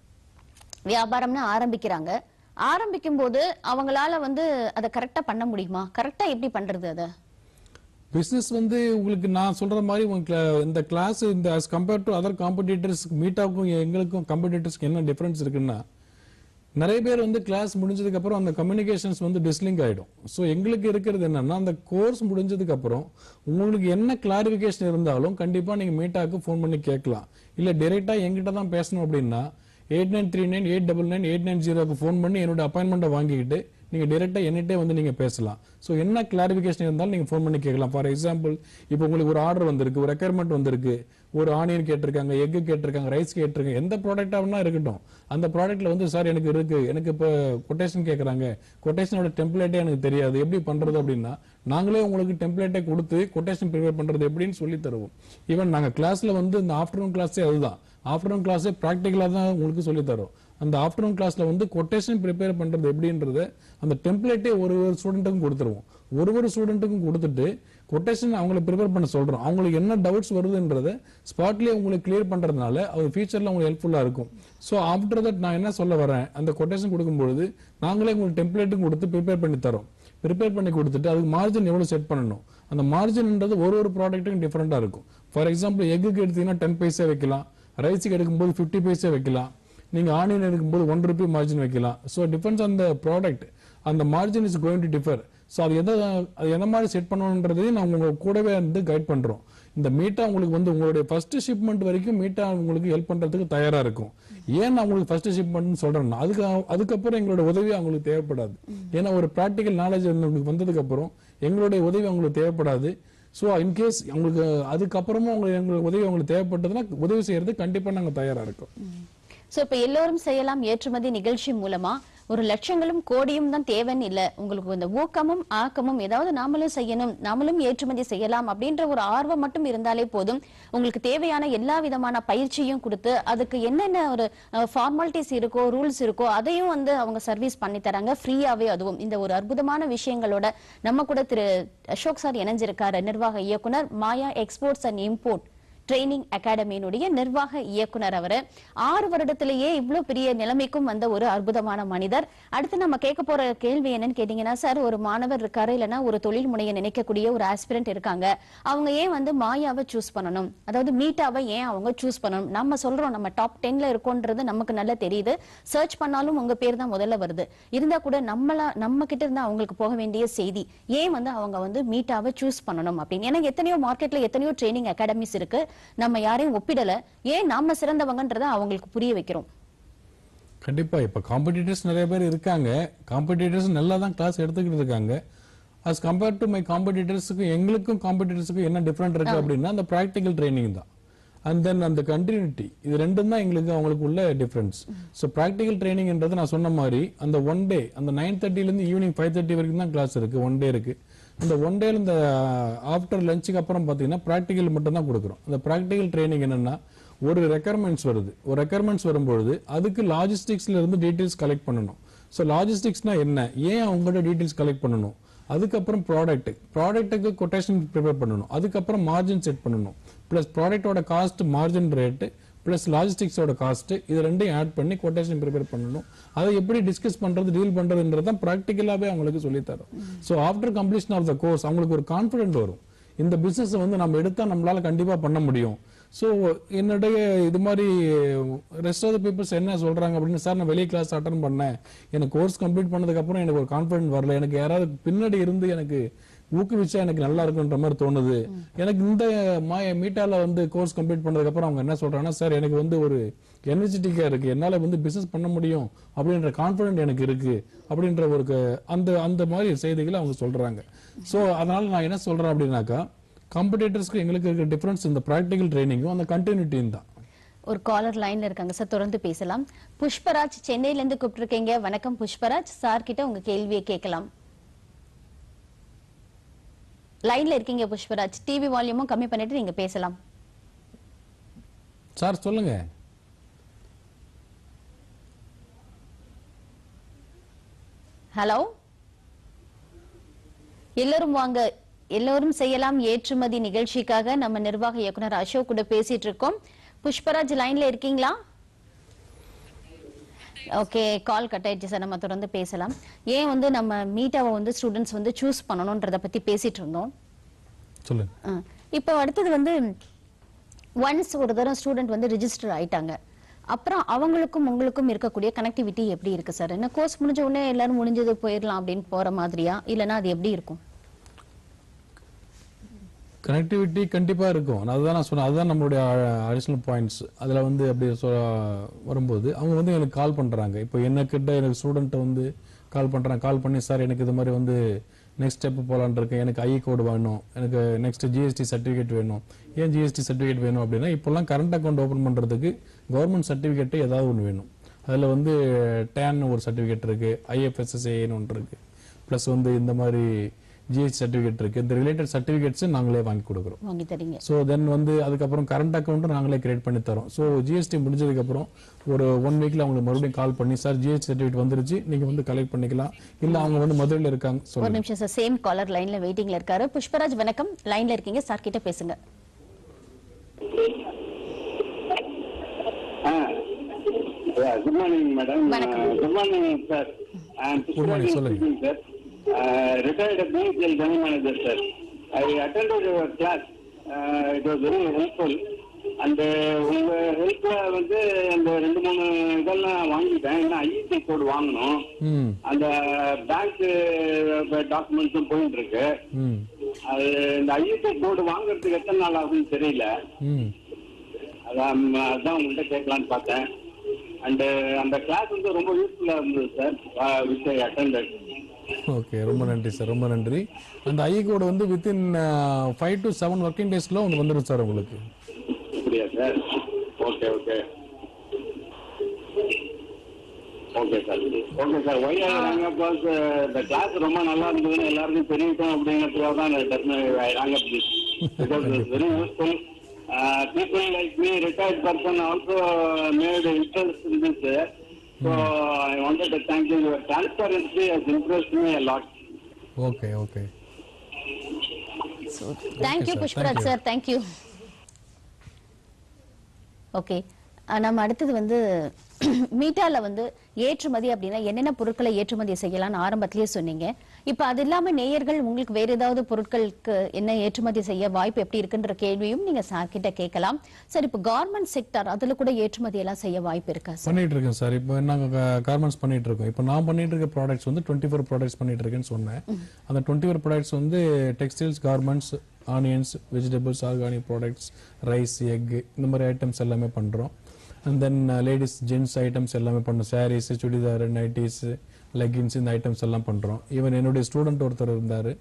S1: வியாபாரம்னு ஆரம்பிக்கிறாங்க. ஆரம்பிக்கும் போது அவங்களால வந்து அதை கரெக்டா பண்ண முடியுமா? கரெக்டா எப்படி பண்றது? அதை
S2: பிசினஸ் வந்து உங்களுக்கு நான் சொல்ற மாதிரி இந்த கிளாஸ் இந்த as compared to other competitors மீட்டாவுக்கும் எங்களுக்கும் காம்படிட்டர்ஸ்க்கு என்ன டிஃபரன்ஸ் இருக்குன்னா, நிறைய பேர் வந்து கிளாஸ் முடிஞ்சதுக்கு அப்புறம் அந்த கம்யூனிகேஷன்ஸ் வந்து டிஸ்லிங்க் ஆயிடும். ஸோ எங்களுக்கு இருக்கிறது என்னன்னா, அந்த கோர்ஸ் முடிஞ்சதுக்கு அப்புறம் உங்களுக்கு என்ன கிளாரிபிகேஷன் இருந்தாலும் கண்டிப்பா நீங்க மீட்டாவுக்கு ஃபோன் பண்ணி கேட்கலாம். இல்ல டைரக்டா எங்கிட்ட தான் பேசணும் அப்படின்னா 8939899890 ஃபோன் பண்ணி என்னோட அப்பாயின்மெண்ட்டை வாங்கிக்கிட்டு நீங்க டைரக்டா என்னட்டே வந்து நீங்க பேசலாம். ஸோ என்ன கிளாரிபிகேஷன் இருந்தாலும் நீங்க ஃபோன் பண்ணி கேட்கலாம். ஃபார் எக்ஸாம்பிள், இப்போ உங்களுக்கு ஒரு ஆர்டர் வந்திருக்கு, ஒரு ரெக்யர்மெண்ட் வந்திருக்கு, ஒரு ஆனியன் கேட்டிருக்காங்க, எக் கேட்டிருக்காங்க, ரைஸ் கேட்டிருக்காங்க, எந்த ப்ராடக்டாக இருக்கட்டும், அந்த ப்ராடக்ட்ல வந்து சார் எனக்கு இருக்கு, எனக்கு இப்போ கொட்டேஷன் கேட்கறாங்க, கொட்டேஷனோட டெம்ப்ளேட்டே எனக்கு தெரியாது, எப்படி பண்றது அப்படின்னா நாங்களே உங்களுக்கு டெம்ப்ளேட்டே கொடுத்து கொட்டேஷன் ப்ரிப்பேர் பண்றது எப்படின்னு சொல்லி தருவோம். ஈவன் நாங்க கிளாஸ்ல வந்து இந்த ஆஃப்டர்நூன் கிளாஸே அதுதான், ஆஃப்டர்நூன் கிளாஸே ப்ராக்டிகலா தான் உங்களுக்கு சொல்லி தரோம். அந்த ஆஃப்டர்நூன் கிளாஸ்ல வந்து கொட்டேஷன் ப்ரிப்பேர் பண்றது எப்படின்றது அந்த டெம்ப்ளேட்டே ஒரு ஸ்டூடெண்ட்டுக்கும் கொடுத்துருவோம். ஒரு ஸ்டூடெண்ட்டுக்கும் கொடுத்துட்டு கொட்டேஷன் அவங்களை ப்ரிப்பேர் பண்ண சொல்றோம். அவங்களுக்கு என்ன டவுட்ஸ் வருதுன்றதை ஸ்பாட்லயே உங்களுக்கு கிளியர் பண்றதுனால அது ஃபியூச்சர்ல உங்களுக்கு ஹெல்ப்ஃபுல்லா இருக்கும். ஸோ ஆஃப்டர் தட் நான் என்ன சொல்ல வரேன், அந்த கொட்டேஷன் கொடுக்கும்போது நாங்களே உங்களுக்கு டெம்ப்ளேட்டும் கொடுத்து ப்ரிப்பேர் பண்ணி தரோம். ப்ரிப்பேர் பண்ணி கொடுத்துட்டு அதுக்கு மார்ஜின் எவ்வளவு செட் பண்ணணும், அந்த மார்ஜின்ன்றது ஒரு ப்ராடக்ட்டுக்கும் டிஃபரெண்டா இருக்கும். ஃபார் எக்ஸாம்பிள், எக்குக்கு எடுத்தீங்கன்னா 10 பைசா வைக்கலாம், ரைஸுக்கு எடுக்கும்போது 50 பைசா வைக்கலாம், நீங்க ஆனியன் எடுக்கும்போது 1 ரூபி மார்ஜின் வைக்கலாம். So depends on the product, அந்த margin is going to differ. So அது எந்த மாதிரி செட் பண்ணணுன்றதையும் நான் உங்களுக்கு கூடவே வந்து கைட் பண்றோம். இந்த மீட்டா உங்களுக்கு வந்து உங்களுடைய ஃபர்ஸ்ட் ஷிப்மெண்ட் வரைக்கும் மீட்டா உங்களுக்கு ஹெல்ப் பண்றதுக்கு தயாரா இருக்கும். ஏன் நான் உங்களுக்கு ஃபர்ஸ்ட் ஷிப்மெண்ட் சொல்றேன்னா, அதுக்கப்புறம் எங்களோட உதவி அவங்களுக்கு தேவைப்படாது. ஏன்னா ஒரு ப்ராக்டிக்கல் நாலேஜ் உங்களுக்கு வந்ததுக்கு அப்புறம் எங்களுடைய உதவி அவங்களுக்கு தேவைப்படாது. ஸோ இன்கேஸ் உங்களுக்கு அதுக்கப்புறமா எங்களுக்கு உதவி அவங்களுக்கு தேவைப்பட்டதுன்னா உதவி செய்யறதுக்கு கண்டிப்பா நாங்கள் தயாரா இருக்கோம்.
S1: சோ இப்ப எல்லோரும் செய்யலாம் ஏற்றுமதி நிகழ்ச்சி மூலமா ஒரு லட்சங்களும் கோடியும் தான் தேவைன்னு இல்ல, உங்களுக்கு இந்த ஊக்கமும் ஆக்கமும் ஏதாவது நாமளும் செய்யணும், நாமளும் ஏற்றுமதி செய்யலாம் அப்படின்ற ஒரு ஆர்வம் மட்டும் இருந்தாலே போதும். உங்களுக்கு தேவையான எல்லா விதமான பயிற்சியும் கொடுத்து அதுக்கு என்னென்ன ஒரு ஃபார்மாலிட்டிஸ் இருக்கோ, ரூல்ஸ் இருக்கோ, அதையும் வந்து அவங்க சர்வீஸ் பண்ணி தராங்க ஃப்ரீயாவே. அதுவும் இந்த ஒரு அற்புதமான விஷயங்களோட நம்ம கூட திரு அசோக் சார் இணைஞ்சிருக்காரு, நிர்வாக இயக்குனர், Maya exports and import training அகாடமியினுடைய நிர்வாக இயக்குனர். அவரு 6 வருடத்திலேயே இவ்வளவு பெரிய நிலைமைக்கும் வந்த ஒரு அற்புதமான மனிதர். அடுத்து நம்ம கேட்க போற கேள்வி என்னன்னு கேட்டீங்கன்னா, சார் ஒரு மாணவர் இருக்காரு, இல்லைன்னா ஒரு தொழில் முனைய நினைக்கக்கூடிய ஒரு ஆஸ்பிரண்ட் இருக்காங்க, அவங்க ஏன் வந்து மாயாவை சூஸ் பண்ணணும், அதாவது மீட்டாவை ஏன் அவங்க சூஸ் பண்ணணும்? நம்ம சொல்றோம் நம்ம டாப் 10ல இருக்கோன்றது நமக்கு நல்லா தெரியுது, சர்ச் பண்ணாலும் உங்க பேர் தான் முதல்ல வருது, இருந்தா கூட நம்ம கிட்ட இருந்தா அவங்களுக்கு போக வேண்டிய செய்தி ஏன் வந்து அவங்க வந்து மீட்டாவை சூஸ் பண்ணணும் அப்படின்னு. ஏன்னா எத்தனையோ மார்க்கெட்ல எத்தனையோ ட்ரைனிங் அகாடமிஸ் இருக்கு, நம்ம யாரையும் ஒப்பிடல, ஏன் நாம சிறந்தவங்கன்றத அவங்களுக்கு புரிய வைக்கிறோம்.
S2: கண்டிப்பா இப்ப காம்படிட்டர்ஸ் நிறைய பேர் இருக்காங்க, காம்படிட்டர்ஸ் நல்லா தான் கிளாஸ் எடுத்துக்கிட்டு இருக்காங்க. as compared to my காம்படிட்டர்ஸுக்கும் எங்களுக்கும் காம்படிட்டர்ஸுக்கும் என்ன டிஃபரெண்ட் இருக்கு அப்படின்னா அந்த ப்ராக்டிக்கல் ட்ரைனிங் தான். அண்ட் தென் அந்த கண்டினியூட்டி, இது ரெண்டும் தான் எங்களுக்கு அவங்களுக்கு உள்ள டிஃபரன்ஸ். ஸோ ப்ராக்டிகல் ட்ரைனிங்ன்றது நான் சொன்ன மாதிரி அந்த ஒன் டே, அந்த 9:30 ஈவினிங் 5:30 வரைக்கும் தான் கிளாஸ் இருக்கு, ஒன் டே இருக்கு. அந்த ஒன் டேல இந்த ஆஃப்டர் லஞ்சுக்கு அப்புறம் பார்த்தீங்கன்னா ப்ராக்டிகல் மட்டும் தான் கொடுக்குறோம். அந்த ப்ராக்டிகல் ட்ரைனிங் என்னன்னா, ஒரு ரெக்யர்மெண்ட்ஸ் வருது, ஒரு ரெக்யர்மெண்ட்ஸ் வரும்பொழுது அதுக்கு லாஜிஸ்டிக்ஸ்ல இருந்து டீடைல்ஸ் கலெக்ட் பண்ணணும். ஸோ லாஜிஸ்டிக்ஸ்னா என்ன, ஏன் அவங்கள்ட்ட டீடைல்ஸ் கலெக்ட் பண்ணணும், அதுக்கப்புறம் ப்ராடக்ட்டுக்கு கொட்டேஷன் ப்ரிப்பேர் பண்ணணும், அதுக்கப்புறம் மார்ஜின் செட் பண்ணணும், பிளஸ் ப்ராடக்டோட காஸ்ட், மார்ஜின் ரேட்டு பிளஸ் லாஜிஸ்டிக்ஸோட காஸ்ட், இது ரெண்டையும் ஆட் பண்ணி கொட்டேஷன் ப்ரிப்பேர் பண்ணணும். அதை எப்படி டிஸ்கஸ் பண்றது, டீல் பண்றதுன்றது தான் ப்ராக்டிக்கலாவே அவங்களுக்கு சொல்லித்தரோம். So after completion of the course அவங்களுக்கு ஒரு கான்ஃபிடென்ட் வரும், இந்த பிசினஸ் வந்து நம்ம எடுத்தா நம்மளால கண்டிப்பா பண்ண முடியும். ஸோ என்னுடைய இது மாதிரி ரெஸ்ட் ஆஃப் த பீப்புள்ஸ் என்ன சொல்றாங்க அப்படின்னு, சார் நான் வெளியே கிளாஸ் அட்டன் பண்ணேன், எனக்கு கோர்ஸ் கம்ப்ளீட் பண்ணதுக்கு அப்புறம் எனக்கு ஒரு கான்ஃபிடென்ட் வரல, எனக்கு யாராவது பின்னாடி இருந்து எனக்கு ஊக்குவிச்சா எனக்கு நல்லா இருக்குன்ற மாதிரி தோணுது. எனக்கு இந்த மீட்டால வந்து கோர்ஸ் கம்ப்ளீட் பண்ணதுக்கு அப்புறம் அவங்க என்ன சொல்றாங்கன்னா, சார் எனக்கு வந்து ஒரு எனர்ஜெட்டிக்கா இருக்கு, என்னால வந்து பிசினஸ் பண்ண முடியும் அப்படின்ற கான்ஃபிடென்ட் எனக்கு இருக்கு அப்படின்ற ஒரு அந்த மாதிரி செய்திகளை அவங்க சொல்றாங்க. ஸோ அதனால நான் என்ன சொல்றேன் அப்படின்னாக்கா, காம்படிட்டர்ஸ்க்கு எங்களுக்கு இருக்க டிஃபரன்ஸ் இந்த பிராக்டிகல் ட்ரைனிங்கும் அந்த கண்டினியூட்டியும் தான்.
S1: ஒரு காலர் லைன்ல இருக்காங்க சார், தொடர்ந்து பேசலாம். புஷ்பராஜ் சென்னையில இருந்து கூப்பிட்டுருக்கீங்க. வணக்கம் புஷ்பராஜ், சார் கிட்ட உங்க கேள்வியை கேட்கலாம். லைன்ல இருக்கீங்க புஷ்பராஜ், டிவி வால்யூமும் கம்மி பண்ணிட்டு நீங்க பேசலாம்.
S2: சார் சொல்லுங்க.
S1: ஹலோ, எல்லாரும் வாங்க, எல்லோரும் செய்யலாம் ஏற்றுமதி நிகழ்ச்சிக்காக நம்ம நிர்வாக இயக்குனர் அசோக் கூட பேசிட்டு இருக்கோம். புஷ்பராஜ் லைன்ல இருக்கீங்களா? ஓகே, கால் கட் ஆயிடுச்சு சார், நம்ம தொடர்ந்து பேசலாம். ஏன் வந்து நம்ம மீட்டாவை வந்து ஸ்டூடெண்ட்ஸ் வந்து சூஸ் பண்ணணும்ன்றத பத்தி பேசிட்டு இருந்தோம்.
S2: சொல்லுங்க.
S1: இப்போ அடுத்தது வந்து ஒன்ஸ் ஒரு தடவை ஸ்டூடெண்ட் வந்து ரிஜிஸ்டர் ஆயிட்டாங்க, அப்புறம் அவங்களுக்கும் உங்களுக்கும் இருக்கக்கூடிய கனெக்டிவிட்டி எப்படி இருக்கு சார்? என்ன கோர்ஸ் முடிஞ்ச உடனே எல்லாரும் முடிஞ்சது போயிடலாம் அப்படின்னு போற மாதிரியா, இல்லைன்னா அது எப்படி இருக்கும்?
S2: கனெக்டிவிட்டி கண்டிப்பா இருக்கும், அதுதான் நான் சொன்னேன், அதுதான் நம்மளுடைய அடிஷனல் பாயிண்ட்ஸ். அதுல வந்து அப்படி வரும்போது அவங்க வந்து எனக்கு கால் பண்றாங்க. இப்போ எனக்கு ஸ்டூடெண்ட் வந்து கால் பண்றாங்க, கால் பண்ணி சார் எனக்கு இது மாதிரி வந்து நெக்ஸ்ட் ஸ்டெப் போலான் இருக்கேன், எனக்கு ஐ கோடு வேணும், எனக்கு நெக்ஸ்ட் ஜிஎஸ்டி சர்டிஃபிகேட் வேணும். ஏன் ஜிஎஸ்டி சர்டிஃபிகேட் வேணும் அப்படின்னா, இப்போல்லாம் கரண்ட் அக்கௌண்ட் ஓப்பன் பண்றதுக்கு கவர்மெண்ட் சர்டிஃபிகேட் ஏதாவது ஒன்று வேணும். அதுல வந்து டேன் ஒரு சர்டிஃபிகேட் இருக்கு, ஐஎஃப்எஸ்எஸ்ஏன்னு ஒன்று இருக்கு, பிளஸ் வந்து இந்த மாதிரி ஜிஎஸ்டி சர்டிஃபிகேட் இருக்கு. இந்த ரிலேட்டட் சர்டிஃபிகேட்ஸ் நாங்களே வாங்கி கொடுக்குறோம்,
S1: வாங்கி தரீங்க.
S2: ஸோ தென் வந்து அதுக்கப்புறம் கரண்ட் அக்கௌண்ட்டும் நாங்களே கிரியேட் பண்ணி தரோம். ஸோ ஜிஎஸ்டி முடிஞ்சதுக்கு அப்புறம் ஒரு 1 வீக்ல அவங்களுக்கு மறுபடியும் கால் பண்ணி சார் ஜிஎஸ்டி சர்டிஃபிகேட் வந்துருச்சு, நீங்க வந்து கலெக்ட் பண்ணிக்கலாம், இல்ல அவங்க வந்து மதுரையில் இருக்காங்க.
S1: ஒரு நிமிஷம் சார், சேம் காலர் லைன்ல வெயிட்டிங்ல இருக்காரு. புஷ்பராஜ் வணக்கம், லைன்ல இருக்கீங்க, சார் கிட்ட பேசுங்க.
S4: Good morning madam. Good morning sir.
S2: Good morning, சொல்லுங்க.
S4: Retired BHL General Manager, sir. I attended your class. It was very helpful. And உங்க ஹெல்ப்ல வந்து அந்த 2-3 இதெல்லாம் வாங்கிட்டேன். ஏன்னா ஐஇசி கோடு வாங்கணும், அந்த பேங்க் டாக்குமெண்ட்ஸும் போயிட்டு இருக்கு. அது இந்த ஐஇசி கோடு வாங்குறதுக்கு எத்தனை நாள் ஆகும்னு தெரியல, அதான் உங்கள்கிட்ட கேட்கலான்னு பார்த்தேன். அண்ட் அந்த கிளாஸ் வந்து ரொம்ப யூஸ்ஃபுல்லா இருந்தது sir, which I attended.
S2: Okay, ரொம்ப நன்றி சார், ரொம்ப நன்றி. அந்த ஐ கோடு வந்து வித்தின் 5 to 7 ஒர்க்கிங் டேஸ்ல வந்து வந்துடும் சார் உங்களுக்கு.
S4: அப்படியா sir? Okay okay okay sir. Okay sir, ஒய் ராங்க பிளஸ் இந்த கிளாஸ் ரொம்ப நல்லா இருந்ததுன்னு எல்லாருக்கும் தெரியட்டும் அப்படிங்கிறதுக்காக தான் ராங்க plus very useful. People like me, retired person, also made interest in this. So I wanted to thank you. Your transparency has impressed me a lot.
S2: Okay, okay.
S1: So thank you Pushparaj sir, thank you. Okay, நம்ம அடுத்தது வந்து மீட்டால வந்து ஏற்றுமதி அப்படின்னா என்னென்ன பொருட்களை ஏற்றுமதி செய்யலாம்னு ஆரம்பத்திலேயே சொன்னீங்க. இப்ப அது இல்லாம நேயர்கள் உங்களுக்கு வேற ஏதாவது பொருட்களுக்கு என்ன ஏற்றுமதி செய்ய வாய்ப்பு எப்படி இருக்குன்ற கேள்வியும் நீங்க சார் கிட்ட கேட்கலாம். சார், இப்ப கார்மெண்ட் செக்டர் அதுல கூட ஏற்றுமதி எல்லாம் செய்ய வாய்ப்பு இருக்கா சார்?
S2: பண்ணிட்டு இருக்கேன் சார். இப்போ நாங்க கார்மெண்ட்ஸ் பண்ணிட்டு இருக்கோம். இப்போ நான் பண்ணிட்டு இருக்க ப்ராடக்ட்ஸ் வந்து 24 ப்ராடக்ட்ஸ் பண்ணிட்டு இருக்கேன்னு சொன்னேன். அந்த 24 ப்ராடக்ட்ஸ் வந்து textiles, garments, onions, vegetables, organic products, rice, egg, இந்த மாதிரி ஐட்டம்ஸ் எல்லாமே பண்றோம். And then ladies gents items எல்லாமே பண்ணுறோம். சாரீஸ், சுடிதார், நைட்டிஸ், லெகின்ஸ், இந்த ஐட்டம்ஸ் எல்லாம் பண்ணுறோம். ஈவன் என்னுடைய ஸ்டூடெண்ட் ஒருத்தர் இருந்தார்,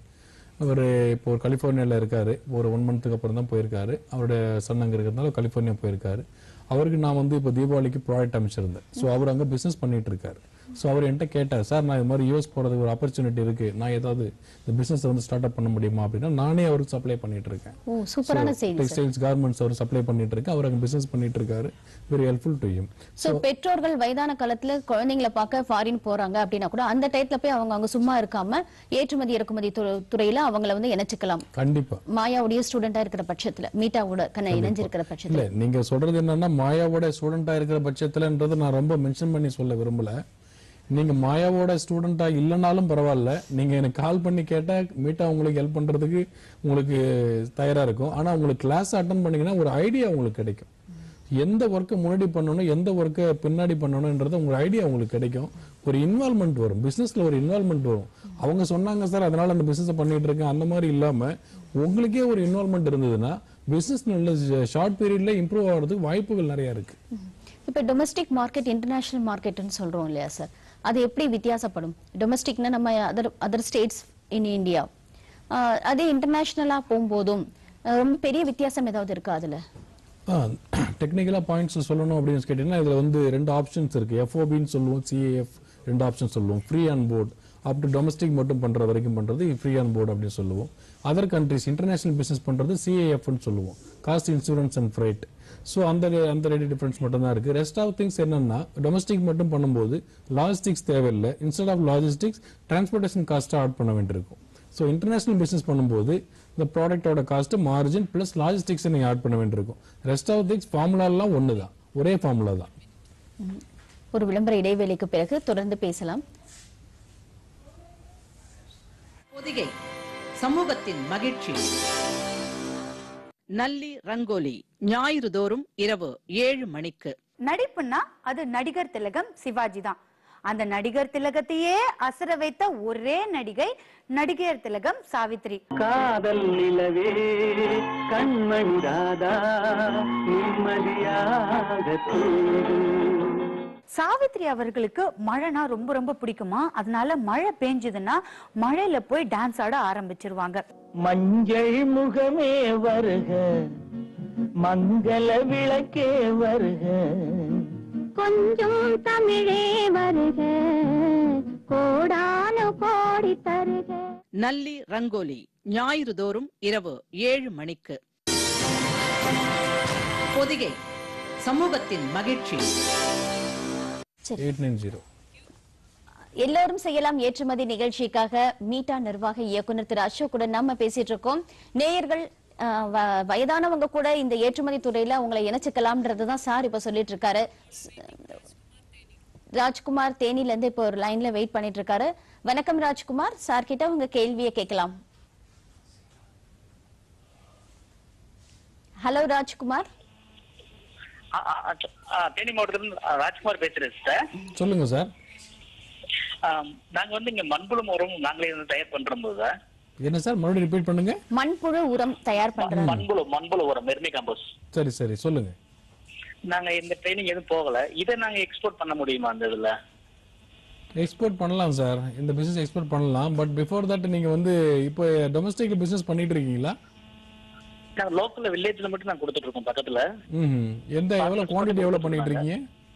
S2: அவர் இப்போ ஒரு கலிஃபோர்னியாவில் இருக்காரு. ஒரு 1 மந்த்துக்கு அப்புறம் தான் போயிருக்காரு. அவருடைய சன் அங்கே இருக்கிறதுனால கலிஃபோர்னியா போயிருக்காரு. அவருக்கு நான் வந்து இப்போ தீபாவளிக்கு ப்ராடக்ட் அமைச்சிருந்தேன். ஸோ அவர் அங்கே பிஸ்னஸ் பண்ணிட்டு இருக்காரு. ஸோ அவர் என்கிட்ட கேட்டார், சார் நான் இது மாதிரி யூஎஸ் போகிறதுக்கு ஒரு ஆப்பர்ச்சுனிட்டி இருக்கு, நான் ஏதாவது இந்த பிஸ்னஸ் வந்து ஸ்டார்ட் அப் பண்ண முடியுமா அப்படின்னா நானே அவருக்கு சப்ளை பண்ணிட்டு இருக்கேன்.
S1: சூப்பரான செய்தி.
S2: டெக்ஸ்டைல்ஸ் கார்மெண்ட்ஸ் அவர் சப்ளை பண்ணிட்டு இருக்கு. அவர் அங்கே பிசினஸ் பண்ணிட்டு இருக்காரு. Very helpful to him.
S1: So பெற்றோர்கள் வயதான காலத்துல குழந்தைகளை பார்க்க ஃபாரின் போறாங்க அப்படின்னா கூட அந்த டைத்துல போய் அவங்க அங்க சும்மா இருக்காம ஏற்றுமதி இறக்குமதி துறையில அவங்கள வந்து இணைச்சுக்கலாம்.
S2: கண்டிப்பா
S1: மாயாவுடைய ஸ்டூடெண்டா இருக்கிற பட்சத்துல, மீட்டாவோட இணைஞ்சிருக்கிற பட்சத்துல.
S2: இல்ல நீங்க சொல்றது என்னன்னா மாயாவோட ஸ்டூடெண்டா இருக்கிற பட்சத்துலன்றது நான் ரொம்ப மென்ஷன் பண்ணி சொல்ல விரும்பல. நீங்க மாயாவோட ஸ்டூடெண்டா இல்லைனாலும் பரவாயில்ல, நீங்க எனக்கு கால் பண்ணி கேட்டா மீட்டா உங்களுக்கு ஹெல்ப் பண்றதுக்கு உங்களுக்கு தயாரா இருக்கும். ஆனா உங்களுக்கு கிளாஸ் அட்டன் பண்ணீங்கன்னா ஒரு ஐடியா உங்களுக்கு கிடைக்கும். எந்த ஒர்க்கை முன்னாடி பண்ணணும், எந்த ஒர்க்கை பின்னாடி பண்ணணும்ன்றது உங்க ஐடியா உங்களுக்கு கிடைக்கும். ஒரு இன்வால்மெண்ட் வரும், பிசினஸ்ல ஒரு இன்வால்மெண்ட் வரும். அவங்க சொன்னாங்க சார் அதனால அந்த பிசினஸ் பண்ணிட்டு இருக்கேன் அந்த மாதிரி இல்லாம உங்களுக்கே ஒரு இன்வால்மெண்ட் இருந்ததுன்னா பிசினஸ் நல்ல ஷார்ட் பீரியட்ல இம்ப்ரூவ் ஆகிறதுக்கு வாய்ப்புகள் நிறைய இருக்கு.
S1: இப்ப டொமஸ்டிக் மார்க்கெட், இன்டர்நேஷனல் மார்க்கெட்னு சொல்றோம் இல்லையா சார், அது எப்படி வித்தியாசப்படும்? டொமஸ்டிக்னா நம்ம அதர் ஸ்டேட்ஸ் இன் இந்தியா, அதே இன்டர்நேஷனலா போகும்போதும் ரொம்ப பெரிய வித்தியாசம் ஏதாவது இருக்கா அதுல?
S2: டெக்னிக்கலா பாயிண்ட்ஸ் சொல்லணும் அப்படின்னு கேட்டீங்கன்னா இதுல வந்து 2 ஆப்ஷன்ஸ் இருக்கு. எஃப்ஓபின்னு சொல்லுவோம், சிஏஎஃப் 2 ஆப்ஷன் சொல்லுவோம். Free on board up to domestic மட்டும் பண்ற வரைக்கும் பண்றது ஃப்ரீ ஆன் போர்டு அப்படின்னு சொல்லுவோம். அதர் கண்ட்ரிஸ் இன்டர்நேஷனல் பிசினஸ் பண்றது சிஏஎஃப்னு சொல்லுவோம், cost insurance and freight. So அந்த 2 டிஃபரன்ஸ் மட்டும் தான் இருக்கு. ரெஸ்ட் ஆஃப் திங்ஸ் என்னன்னா டொமஸ்டிக் மட்டும் பண்ணும்போது லாஜிஸ்டிக்ஸ் தேவையில்லை. இன்ஸ்டெட் ஆஃப் லாஜிஸ்டிக்ஸ் டிரான்ஸ்போர்டேஷன் காஸ்ட்டை ஆட் பண்ண வேண்டியிருக்கும். ஸோ இன்டர்நேஷனல் பிசினஸ் பண்ணும்போது இந்த ப்ராடக்டோட காஸ்ட், மார்ஜின் பிளஸ் லாஜிஸ்டிக்ஸ் நீங்க ஆட் பண்ண வேண்டியிருக்கும். ரெஸ்ட் ஆஃப் திங்ஸ் ஃபார்முலாலாம் ஒன்று தான், ஒரே ஃபார்முலா தான்.
S1: ஒரு விளம்பர இடைவேளைக்கு பிறகு தொடர்ந்து பேசலாம்.
S5: பொதிகை சமூகத்தின் மகிழ்ச்சி. நல்லி ரங்கோலி ஞாயிறு தோறும் இரவு 7 மணிக்கு.
S6: நடிப்புன்னா அது நடிகர் திலகம் சிவாஜி தான். அந்த நடிகர் திலகத்தையே அசர வைத்த ஒரே நடிகை நடிகர் திலகம் சாவித்ரி.
S4: காதல் நிலவே கண்மணி ராதா நிம்மதியாக தூங்கு.
S6: சாவித்ரி அவர்களுக்கு மழைனா ரொம்ப ரொம்ப பிடிக்குமா, அதனால மழை பெஞ்சதுன்னா மழையில போய் டான்ஸ் ஆட ஆரம்பிச்சிருவாங்க.
S7: மஞ்சள் முகமே வருக, மங்கள விளக்கே வருக,
S8: கொஞ்சம் தமிழே வருக, கோடானு கோடி தருக.
S5: நல்லி ரங்கோலி ஞாயிறு தோறும் இரவு 7 மணிக்கு. பொதிகை சமூகத்தின் மகிழ்ச்சி.
S2: 890.
S1: எல்லோரும் செய்யலாம் ஏற்றுமதி நிகழ்ச்சிக்காக மீட்டா நிர்வாக இயக்குனர் திரு அசோக்குடன் நம்ம பேசிட்டு இருக்கோம். நேயர்கள் வயதானவங்க கூட இந்த ஏற்றுமதி துறையில உங்களை இணைச்சுக்கலாம்ன்றதுதான் சார் இப்ப சொல்லிட்டு இருக்காரு. ராஜ்குமார் தேனில இருந்து இப்போ ஒரு லைன்ல வெயிட் பண்ணிட்டு இருக்காரு. வணக்கம் ராஜ்குமார், சார் கிட்ட உங்க கேள்வியை கேட்கலாம். ஹலோ ராஜ்குமார்.
S9: தேனி மாவட்டத்திலிருந்து ராஜ்குமார் பேசுறேன் சார்.
S2: சொல்லுங்க சார்.
S9: நாங்க வந்து இங்க மண்புழு உரம் நாங்களே வந்து தயார் பண்றோம் சார்.
S2: என்ன சார் மறுபடியும் ரிப்பீட் பண்ணுங்க.
S1: மண்புழு உரம் தயார் பண்றோம்.
S9: மண்புழு உரம் வெர்மி காம்போஸ்ட்.
S2: சரி சரி சொல்லுங்க.
S9: நாங்க இந்த ட்ரைனிங் எதுவும் போகல. இதை நாங்க எக்ஸ்போர்ட் பண்ண முடியுமா? அந்த இதுல
S2: எக்ஸ்போர்ட் பண்ணலாம் சார், இந்த பிசினஸ் எக்ஸ்போர்ட் பண்ணலாம். பட் பிஃபோர் தட் நீங்க வந்து இப்போ டொமஸ்டிக்ல பிசினஸ் பண்ணிட்டு இருக்கீங்களா?
S9: நாங்க லோக்கல்ல வில்லேஜ்ல மட்டும் நான் கொடுத்துட்டு இருக்கோம் பக்கத்துல.
S2: எந்த எவ்வளவு குவாண்டிட்டி எவ்வளவு பண்ணிட்டு இருக்கீங்க?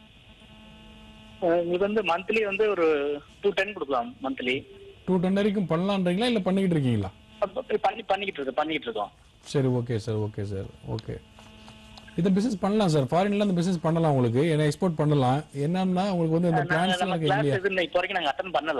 S9: இது வந்து மந்த்லி வந்து ஒரு 210 கொடுக்கலாம். மந்த்லி
S2: 210 வரைக்கும் பண்ணலாம்ன்றீங்களா இல்ல பண்ணிட்டு இருக்கீங்களா?
S9: பண்ணிட்டு இருக்கோம்.
S2: சரி okay sir, okay sir, okay. இந்த பிசினஸ் பண்ணலாம் சார், ஃபாரின்ல இந்த பிசினஸ் பண்ணலாம் உங்களுக்கு. ஏன்னா எக்ஸ்போர்ட் பண்ணலாம். என்னன்னா உங்களுக்கு வந்து இந்த பிளான்ஸ் எல்லாம் இருக்கு இல்லையா?
S9: இப்போ வரைக்கும் நாங்க அட்டெண்ட் பண்ணல.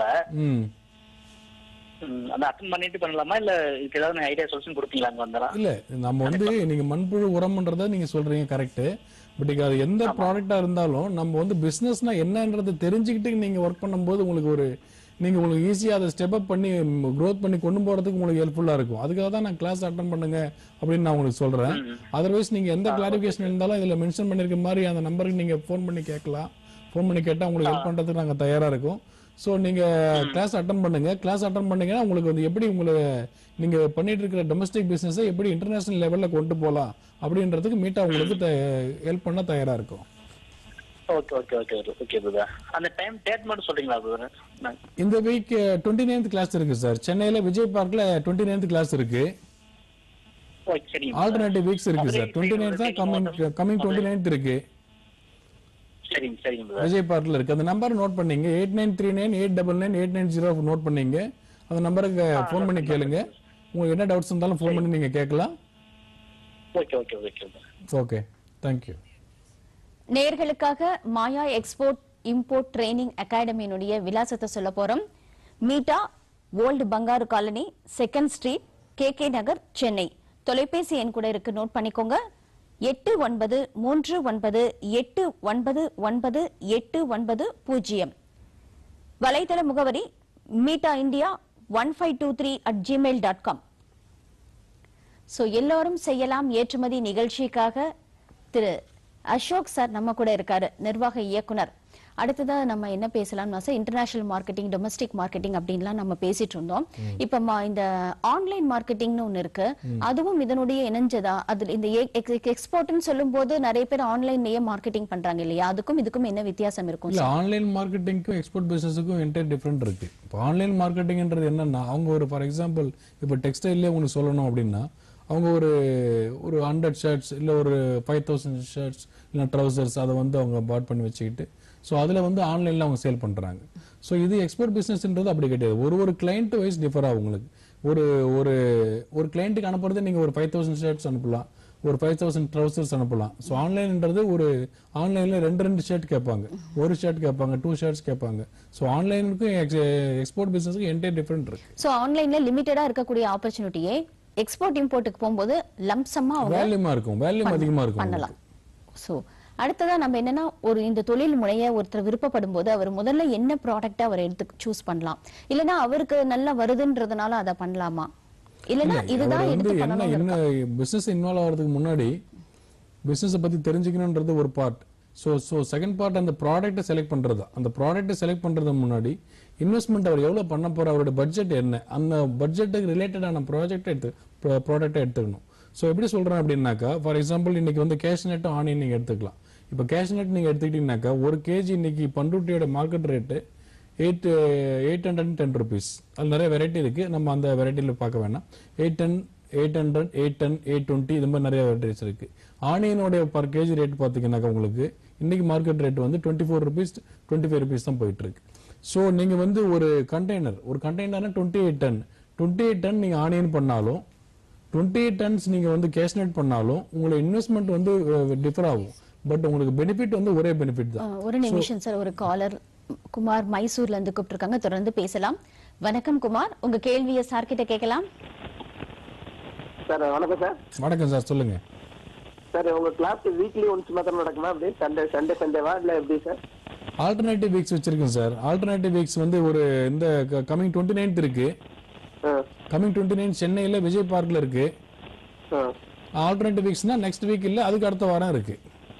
S9: அந்த அட்டெண்ட் பண்ணிட்டு பண்ணலாமா இல்ல இதுக்கு ஏதாவது ஐடியா சொல்யூஷன் கொடுப்பீங்களா? அங்க வந்தா
S2: இல்ல நம்ம வந்து நீங்க மண்புழு உரம்ன்றத நீங்க சொல்றீங்க கரெக்ட். பட் அது எந்த ப்ராடக்டா இருந்தாலும் நம்ம வந்து பிசினஸ்னா என்னன்றது தெரிஞ்சுக்கிட்டு நீங்க ஒர்க் பண்ணும்போது உங்களுக்கு ஈஸியா அதை ஸ்டெப் அப் பண்ணி க்ரோத் பண்ணி கொண்டு போறதுக்கு உங்களுக்கு ஹெல்ப்ஃபுல்லா இருக்கும். அதுக்காக தான் நான் கிளாஸ் அட்டன் பண்ணுங்க அப்படின்னு நான் உங்களுக்கு சொல்றேன். அதர்வைஸ் நீங்க எந்த கிளாரிபிகேஷன் இருந்தாலும் இதுல மென்ஷன் பண்ணிருக்க மாதிரி அந்த நம்பருக்கு நீங்க ஃபோன் பண்ணி கேட்கலாம். ஃபோன் பண்ணி கேட்டா உங்களுக்கு ஹெல்ப் பண்றதுக்கு நாங்க தயாரா இருக்கோம். ஸோ நீங்க கிளாஸ் அட்டன் பண்ணுங்க. கிளாஸ் அட்டன் பண்ணீங்கன்னா உங்களுக்கு வந்து எப்படி நீங்க பண்ணிட்டு இருக்கிற டொமஸ்டிக் பிசினஸை எப்படி இன்டர்நேஷனல் லெவல்ல கொண்டு போகலாம் அப்படின்றதுக்கு மீட்டா உங்களுக்கு ஹெல்ப் பண்ண தயாரா இருக்கும்.
S9: Okay okay okay okay brother. அந்த டைம் டேட் மட்டும் சொல்றீங்களா பிரதர்?
S2: இந்த வீக் 29th கிளாஸ் இருக்கு சார். சென்னையில விஜய் பார்க்ல 29th கிளாஸ் இருக்கு.
S9: ஓகே சரி.
S2: ஆல்டர்னேட்டிவ் வீக்ஸ் இருக்கு சார். 29th தான் கமிங் 29th இருக்கு.
S9: சரிங்க சரிங்க பிரதர்.
S2: விஜய் பார்க்ல இருக்கு. அந்த நம்பர் நோட் பண்ணீங்க 8939899890 நோட் பண்ணீங்க. அந்த நம்பருக்கு ஃபோன் பண்ணி கேளுங்க. உங்களுக்கு என்ன டவுட்ஸ் இருந்தாலும் ஃபோன் பண்ணி நீங்க கேட்கலாம்.
S9: Okay okay okay
S2: okay thank you.
S1: நேர்களுக்காக மாயா எக்ஸ்போர்ட் இம்போர்ட் ட்ரைனிங் அகாடமியினுடைய விலாசத்தை சொல்ல போறோம். Meeta old Bangaru colony, 2nd street, KK Nagar, Chennai. தொலைபேசி எண் கூட இருக்கு, நோட் பண்ணிக்கோங்க. 8939898980. வலைதள முகவரி மீட்டா இந்தியா 1523@gmail.com. சோ எல்லாரும் செய்யலாம் ஏற்றுமதி நிகழ்ச்சிக்காக திரு அசோக் சார் நம்ம கூட இருக்காரு, நிர்வாக இயக்குனர். அடுத்ததா நம்ம என்ன பேசலாம்னா sir, international marketing, domestic marketing அப்படின்லாம் நம்ம பேசிட்டு இருந்தோம். இப்ப இந்த ஆன்லைன் மார்க்கெட்டிங்னு ஒண்ணு இருக்கு, அதுவும் இதனுடைய இணைஞ்சதா? அது இந்த எக்ஸ்போர்ட்னு சொல்லும் போது நிறைய பேர் ஆன்லைன்லயே மார்க்கெட்டிங் பண்றாங்க இல்லையா? அதுக்கும் இதுக்கும் என்ன வித்தியாசம் இருக்கும்?
S2: இல்ல, ஆன்லைன் மார்க்கெட்டிங்க்கும் எக்ஸ்போர்ட் பிசினஸுக்கும் என்டையர் டிஃபரெண்ட் இருக்கு. இப்போ ஆன்லைன் மார்க்கெட்டிங்ன்றது என்னன்னா, அவங்க ஒரு ஃபார் எக்ஸாம்பிள் இப்போ டெக்ஸ்டைல்லே உங்களுக்கு சொல்லணும் அப்படின்னா, அவங்க ஒரு 100 ஷர்ட்ஸ் இல்லை ஒரு 5000 ஷர்ட்ஸ் இல்லை ட்ரௌசர்ஸ் அதை வந்து அவங்க பாட் பண்ணி வச்சுக்கிட்டு, ஸோ அதில் வந்து ஆன்லைனில் அவங்க சேல் பண்ணுறாங்க. ஸோ இது எக்ஸ்போர்ட் பிஸ்னஸ்ன்றது அப்படி கிடையாது. ஒரு கிளைண்ட் வைஸ் டிஃபர் ஆகும் உங்களுக்கு. ஒரு ஒரு ஒரு கிளைண்ட்டுக்கு அனுப்புறது நீங்கள் ஒரு 5000 ஷர்ட்ஸ் அனுப்பலாம், ஒரு 5000 ட்ரௌசர்ஸ் அனுப்பலாம். ஸோ ஆன்லைன்ன்றது ஒரு ஆன்லைனில் 2 ஷர்ட் கேட்பாங்க, ஒரு ஷர்ட் கேட்பாங்க, 2 ஷர்ட்ஸ் கேட்பாங்க. ஸோ ஆன்லைனுக்கும் எக்ஸ்போர்ட் பிஸ்னஸுக்கும் என்டையர் டிஃபரெண்ட் இருக்கு.
S1: ஸோ ஆன்லைனில் லிமிட்டடாக இருக்கக்கூடிய ஆப்பர்ச்சுனிட்டியே எக்ஸ்போர்ட் இம்போர்ட்டுக்கு போகும்போது லம்சமா
S2: வேல்யூமா இருக்கும், வேல்யூம் அதிகமா இருக்கும்
S1: பண்ணலாம். சோ அடுத்ததா நம்ம என்னன்னா, ஒரு இந்த தொழில் முனைய ஒருத்தர் விருப்பப்படும் போது அவர் முதல்ல என்ன ப்ராடக்ட் அவர் எடுத்து சூஸ் பண்ணலாம், இல்லனா அவருக்கு நல்லா வருதுன்றதுனால அதை பண்ணலாமா, இல்லனா இதுதான் எடுத்து பண்ணணும்?
S2: என்ன பிசினஸ் இன்வால்வ் ஆகிறதுக்கு முன்னாடி பிசினஸ் பத்தி தெரிஞ்சுக்கணும்ன்றது ஒரு பார்ட். ஸோ செகண்ட் பார்ட் அந்த ப்ராடக்ட்டை செலக்ட் பண்றது. அந்த ப்ராடக்ட்டை செலக்ட் பண்றது முன்னாடி இன்வெஸ்ட்மெண்ட் அவர் எவ்வளவு பண்ண போற, அவருடைய பட்ஜெட் என்ன, அந்த பட்ஜெட்டுக்கு ரிலேட்டடான ப்ராடக்ட்டை எடுத்துக்கணும். ஸோ எப்படி சொல்றேன் அப்படின்னாக்கா, ஃபார் எக்ஸாம்பிள் இன்னைக்கு வந்து கேஷ்நெட்டும் ஆனியன் நீங்க எடுத்துக்கலாம். இப்போ கேஷ்நெட் நீங்க எடுத்துக்கிட்டீங்கன்னாக்கா ஒரு கேஜி இன்னைக்கு பண்ருட்டியோட மார்க்கெட் ரேட்டு 810 rupees. அது நிறைய வெரைட்டி இருக்கு, நம்ம அந்த வெரைட்டியில பார்க்க வேணாம். 810, 800, 810, 820 இது மாதிரி நிறைய வெரைட்டிஸ் இருக்கு. ஆனியனோட பர் கேஜி ரேட் பார்த்தீங்கன்னாக்கா உங்களுக்கு இன்னைக்கு மார்க்கெட் ரேட் வந்து 24 rupees, 25 rupees தான் போயிட்டு இருக்கு. ஸோ நீங்க வந்து ஒரு கண்டெய்னர் 28 டன் நீங்க ஆனியன் பண்ணாலும் 28 tons நீங்க வந்து கேஷ்நெட் பண்ணாலும் உங்களோட இன்வெஸ்ட்மெண்ட் வந்து டிஃபர் ஆகும். பட் உங்களுக்கு பெனிஃபிட் வந்து ஒரே பெனிஃபிட் தான்.
S1: ஒரு நிமிஷம் சார், ஒரு காலர் குமார் மைசூர்ல இருந்து கூப்பிட்டுருக்காங்க, தொடர்ந்து பேசலாம். வணக்கம் குமார், உங்க கேள்வியை சார் கிட்ட கேட்கலாம்.
S10: சார் வணக்கம் சார்.
S2: வணக்கம் சார், சொல்லுங்க
S10: சார். உங்க கிளாஸ் வீக்லி ஒன்ஸ் மாத்திரம் நடக்குமா, அப்படி சண்டேவா இல்ல எப்படி சார்?
S2: ஆல்டர்னேட்டிவ் வீக்ஸ் வச்சிருக்கேன் சார். ஆல்டர்னேட்டிவ் வீக்ஸ் வந்து ஒரு இந்த கமிங் 29th இருக்கு. கமிங் 29 சென்னையில விஜய் பார்க்ல இருக்கு. ஆல்டர்னேட்டிவ் வீக்ஸ்னா நெக்ஸ்ட் வீக் இல்ல, அதுக்கு அடுத்த வாரம் இருக்கு.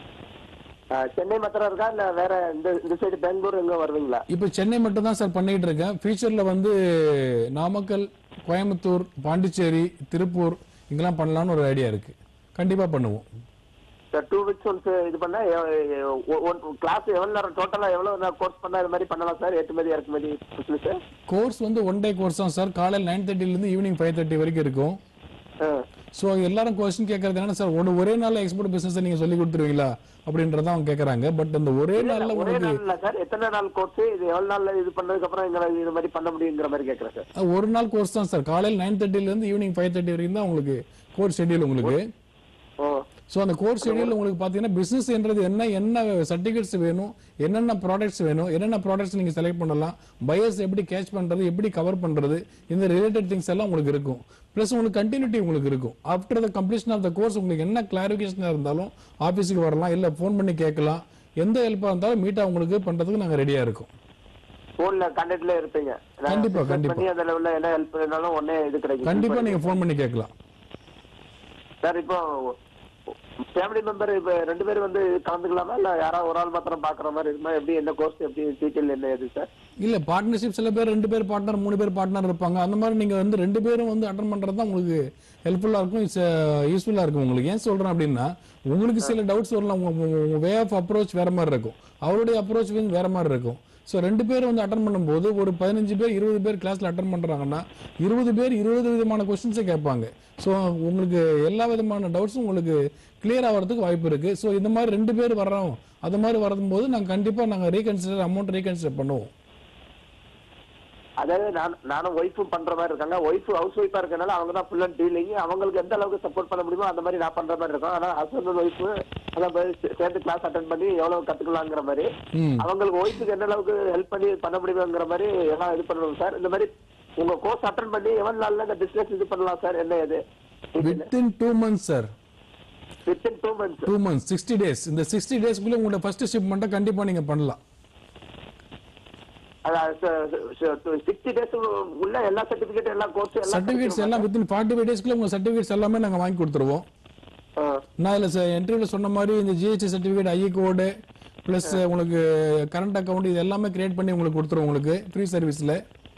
S10: சென்னை மாத்திரம் இருக்கா இல்ல வேற இந்த சைடு பெங்களூர் எங்க வருவீங்களா?
S2: இப்ப சென்னை மட்டும் தான் சார் பண்ணிட்டு இருக்கேன். ஃபியூச்சர்ல வந்து நாமக்கல், கோயம்புத்தூர், பாண்டிச்சேரி, திருப்பூர் இங்கெல்லாம் பண்ணலாம்னு ஒரு ஐடியா இருக்கு. கண்டிப்பா பண்ணுவோம்
S10: சார். 2 weeks ஒன்ஸ் இது பண்ணா கிளாஸ் எவ்வளவு நேரம் டோட்டலா எவ்வளவு கோர்ஸ் பண்ணா இது மாதிரி பண்ணலாம் சார்? ஏற்றுமதி இறக்குமதி பிசினஸ்
S2: கோர்ஸ் வந்து 1 day கோர்ஸ் தான் சார். காலையில் 9:30 இருந்து ஈவினிங் 5:30 வரைக்கும் இருக்கும். ஸோ எல்லாரும் கொஸ்டின் கேட்கறது என்ன சார், ஒரே நாள் எக்ஸ்போர்ட் பிசினஸ் நீங்க சொல்லி கொடுத்துருவீங்களா அப்படின்றத அவங்க கேட்கறாங்க. பட் அந்த ஒரே நாள்ல
S10: சார் எத்தனை நாள் கோர்ஸ், இது எவ்வளவு நாள்ல இது பண்ணதுக்கு அப்புறம் எங்களை இது மாதிரி பண்ண முடியுங்கிற மாதிரி கேட்கறேன் சார்.
S2: ஒரு நாள் கோர்ஸ் தான் சார். காலையில் 9:30 இருந்து ஈவினிங் 5:30 வரைக்கும் தான் உங்களுக்கு கோர்ஸ் ஷெட்யூல் உங்களுக்கு. ஸோ அந்த கோர்ஸ் ஷெட்யூல் உங்களுக்கு பார்த்தீங்கன்னா பிசினஸ் என்றது என்ன சர்டிஃபிகேட்ஸ் வேணும், என்னென்ன ப்ராடக்ட்ஸ் வேணும், என்னென்ன ப்ராடக்ட்ஸ் நீங்கள் செலக்ட் பண்ணலாம், பையர்ஸ் எப்படி கேட்ச் பண்ணுறது, எப்படி கவர் பண்ணுறது, இந்த ரிலேட்டட் திங்ஸ் எல்லாம் உங்களுக்கு இருக்கும். ப்ளஸ் உங்களுக்கு கண்டினியூட்டி உங்களுக்கு இருக்கும். After the completion of the course உங்களுக்கு என்ன கிளாரிஃபிகேஷனாக இருந்தாலும் ஆஃபீஸுக்கு வரலாம், இல்லை ஃபோன் பண்ணி கேட்கலாம். எந்த ஹெல்ப்பாக இருந்தாலும் மீட்டாக உங்களுக்கு பண்ணுறதுக்கு நாங்கள் ரெடியாக இருக்கோம்.
S10: ஃபோன்ல கான்டாக்ட்ல இருப்பீங்க.
S2: கண்டிப்பா கண்டிப்பா
S10: அந்த லெவல்ல என்ன ஹெல்ப் வேணாலும் உடனே இது கிடைக்கும்.
S2: கண்டிப்பா நீங்க ஃபோன் பண்ணி கேட்கலாம்
S10: சார். இப்போ ஃபேமிலி மெம்பர் இப்ப 2 பேர் வந்து கலந்துக்கலாமா இல்ல யாராவது ஒரு ஆள் மாத்திரம் பாக்குற மாதிரி இருக்குமா? எப்படி என்ன கோர்ஸ், எப்படி டீடைல் என்ன எது சார்?
S2: இல்ல பார்ட்னர்ஷிப் சில பேர் 2 பேர் பார்ட்னர் 3 பேர் பார்ட்னர் இருப்பாங்க. அந்த மாதிரி நீங்க வந்து 2 பேரும் வந்து அட்டெண்ட் பண்றது தான் உங்களுக்கு ஹெல்ப்ஃபுல்லா இருக்கும், யூஸ்ஃபுல்லா இருக்கும் உங்களுக்கு. ஏன் சொல்றேன் அப்படின்னா உங்களுக்கு சில டவுட்ஸ் வரலாம், உங்க வே ஆஃப் அப்ரோச் வேற மாதிரி இருக்கும். அவருடைய அப்ரோச் வந்து வேற மாதிரி இருக்கும். ஸோ 2 பேர் வந்து அட்டன் பண்ணும்போது ஒரு 15 பேர் 20 பேர் கிளாஸ்ல அட்டன் பண்றாங்கன்னா 20 பேர் 20 விதமான கொஸ்டின்ஸை கேட்பாங்க. ஸோ உங்களுக்கு எல்லா விதமான டவுட்ஸும் உங்களுக்கு கிளியர் ஆகிறதுக்கு வாய்ப்பு இருக்கு. ஸோ இந்த மாதிரி 2 பேர் வர்றோம், அது மாதிரி வரும்போது நாங்கள் கண்டிப்பாக நாங்கள் அமௌண்ட் ரீகன்சிடர் பண்ணுவோம்.
S10: அதாவது நானும் ஒய்ஃபும் பண்ற மாதிரி இருக்காங்க. ஒய்ஃப் ஹவுஸ் ஒய்ஃபா இருக்கனால அவங்க தான் ஃபுல் அண்ட் டீலிங். அவங்களுக்கு எந்த அளவுக்கு சப்போர்ட் பண்ண முடியுமோ அந்த மாதிரி நான் பண்ற மாதிரி இருக்கும். ஆனா ஹஸ்பண்ட் அண்ட் ஒய்ஃப் அதான் சேர்ந்து கிளாஸ் அட்டன் பண்ணி எவ்வளவு கத்துக்கலாங்கிற மாதிரி அவங்களுக்கு ஒய்ஃபுக்கு எந்த அளவுக்கு ஹெல்ப் பண்ணி பண்ண முடியுங்கிற மாதிரி எல்லாம் இது பண்ணணும் சார். இந்த மாதிரி உங்க கோர்ஸ் அட்டன் பண்ணி எவ்வளவு நாள்ல இந்த பிசினஸ் இது பண்ணலாம் சார்? என்ன இது?
S2: Within 2 months sir.
S10: Within 2 months.
S2: 2 months 60 days. இந்த 60 daysக்குள்ள உங்களோட ஃபர்ஸ்ட் ஷிப்மெண்ட்டை கண்டிப்பா நீங்க பண்ணலாம்.
S10: 60 days உள்ள எல்லா சர்டிபிகேட் எல்லா கோர்ஸ் எல்லா
S2: சர்டிபிகேட்ஸ் எல்லாம் வித்தின் 45 daysக்குள்ள உங்க சர்டிபிகேட்ஸ் எல்லாமே நாங்க வாங்கி கொடுத்துருவோம். நான் இதுல இன்டர்வியூல சொன்ன மாதிரி இந்த GST certificate, IE code plus உங்களுக்கு கரண்ட் அக்கவுண்ட் இது எல்லாமே கிரியேட் பண்ணி உங்களுக்கு கொடுத்துருவோம் உங்களுக்கு ஃப்ரீ சர்வீஸ்ல.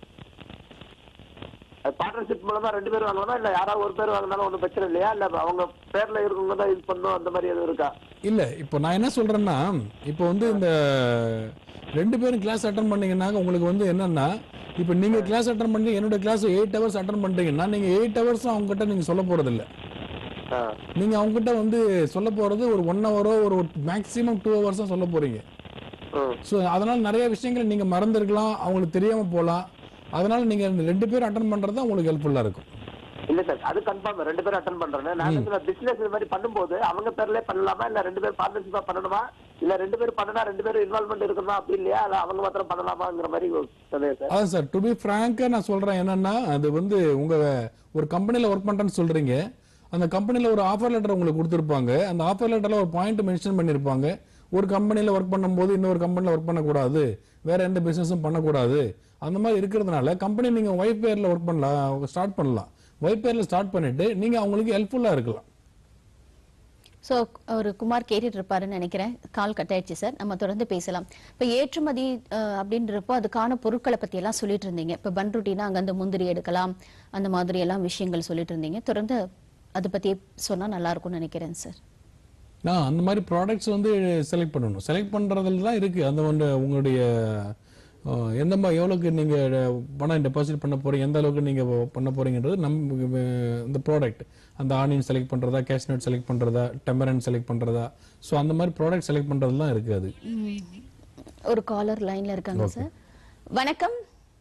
S10: பார்ட்னர்ஷிப் மூலமா 2 பேர் வாங்கணுமா இல்ல யாராவது ஒரு பேர் வாங்கினாலும் ஒன்றும் பிரச்சனை இல்லையா? இல்ல அவங்க பேர்ல இருக்கவங்க தான் இது பண்ணணும் அந்த மாதிரி எதுவும் இருக்கா?
S2: இல்ல இப்போ நான் என்ன சொல்றேன்னா, இப்போ வந்து இந்த 2 பேரும் கிளாஸ் அட்டன் பண்ணீங்கன்னா உங்களுக்கு வந்து என்னன்னா, இப்போ நீங்க கிளாஸ் அட்டன் பண்ணி என்னோட கிளாஸ் 8 hours அட்டன் பண்றீங்கன்னா நீங்க 8 hours அவங்க கிட்ட நீங்க சொல்ல போறது இல்ல. நீங்க அவங்க கிட்ட வந்து சொல்ல போறது ஒரு 1 hour ஒரு மேக்ஸிமம் 2 hours சொல்ல போறீங்க. ஸோ அதனால நிறைய விஷயங்கள் நீங்க மறந்துருக்கலாம், அவங்களுக்கு தெரியாம போகலாம். அதனால நீங்க 2 பேர் அட்டன் பண்றது உங்களுக்கு ஹெல்ப்ஃபுல்லா இருக்கும்.
S10: இல்ல சார், அது கன்ஃபார்ம் 2 பேர் அட்டன் பண்றேன். நான் பிசினஸ் இது மாதிரி பண்ணும்போது அவங்க பேர்ல பண்ணலாமா இல்ல 2 பேர் பார்ட்னர்ஷிப்பா பண்ணணுமா இல்ல 2 பேர் பண்ணனா 2 பேர் இன்வால்வ்மெண்ட் இருக்கணுமா அப்படி இல்லையா? இல்ல அவங்க மாத்திரம் பண்ணலாமாங்கிற மாதிரி சார்.
S2: அதான் சார், டு பி ஃப்ராங்கா நான் சொல்றேன் என்னன்னா, அது வந்து உங்க ஒரு கம்பெனில ஒர்க் பண்றேன்னு சொல்றீங்க, அந்த கம்பெனில ஒரு ஆஃபர் லெட்டர் உங்களுக்கு கொடுத்துருப்பாங்க. அந்த ஆஃபர் லெட்டர்ல ஒரு பாயிண்ட் மென்ஷன் பண்ணிருப்பாங்க, ஒரு கம்பெனில ஒர்க் பண்ணும்போது இன்னொரு கம்பெனில ஒர்க் பண்ணக்கூடாது, வேற எந்த பிசினஸும் பண்ணக்கூடாது. அந்த மாதிரி இருக்கிறதுனால கம்பெனி நீங்க ஒய்ஃப் பேர்ல ஒர்க் பண்ணலாம், ஸ்டார்ட் பண்ணலாம். ஒய்ஃப் பேர்ல ஸ்டார்ட் பண்ணிட்டு நீங்க அவங்களுக்கு ஹெல்ப்ஃபுல்லா இருக்கலாம்.
S1: சோ ஒரு குமார் கேட்டுட்டு இருப்பாருன்னு நினைக்கிறேன். கால் கட் ஆயிடுச்சு சார், நம்ம தொடர்ந்து பேசலாம். இப்ப ஏற்றுமதி அப்படின்றப்போ அதுக்கான பொருட்களை பத்தி எல்லாம் சொல்லிட்டு இருந்தீங்க. இப்ப பன்ருட்டினா அங்க அந்த முந்திரி எடுக்கலாம், அந்த மாதிரி எல்லாம் விஷயங்கள் சொல்லிட்டு இருந்தீங்க. தொடர்ந்து அதை பத்தி சொன்னா நல்லா இருக்கும்னு நினைக்கிறேன் சார்.
S2: அந்த மாதிரி ப்ராடக்ட்ஸ் வந்து செலக்ட் பண்ணணும். செலக்ட் பண்றதுல தான் இருக்கு அந்த உங்களுடைய எந்த மாதிரி எவ்வளவுக்கு நீங்க பணம் டெபாசிட் பண்ண போறீங்க, எந்த அளவுக்கு நீங்க பண்ண போறீங்கன்றது இந்த ப்ராடக்ட், அந்த ஆனியன் செலக்ட் பண்றதா, கேஷ்நட் செலக்ட் பண்றதா, டெமரன் செலக்ட் பண்றதா, ஸோ அந்த மாதிரி ப்ராடக்ட் செலக்ட் பண்றதுலாம் இருக்கு. அது
S1: ஒரு காலர் லைன்ல இருக்காங்க சார். வணக்கம்.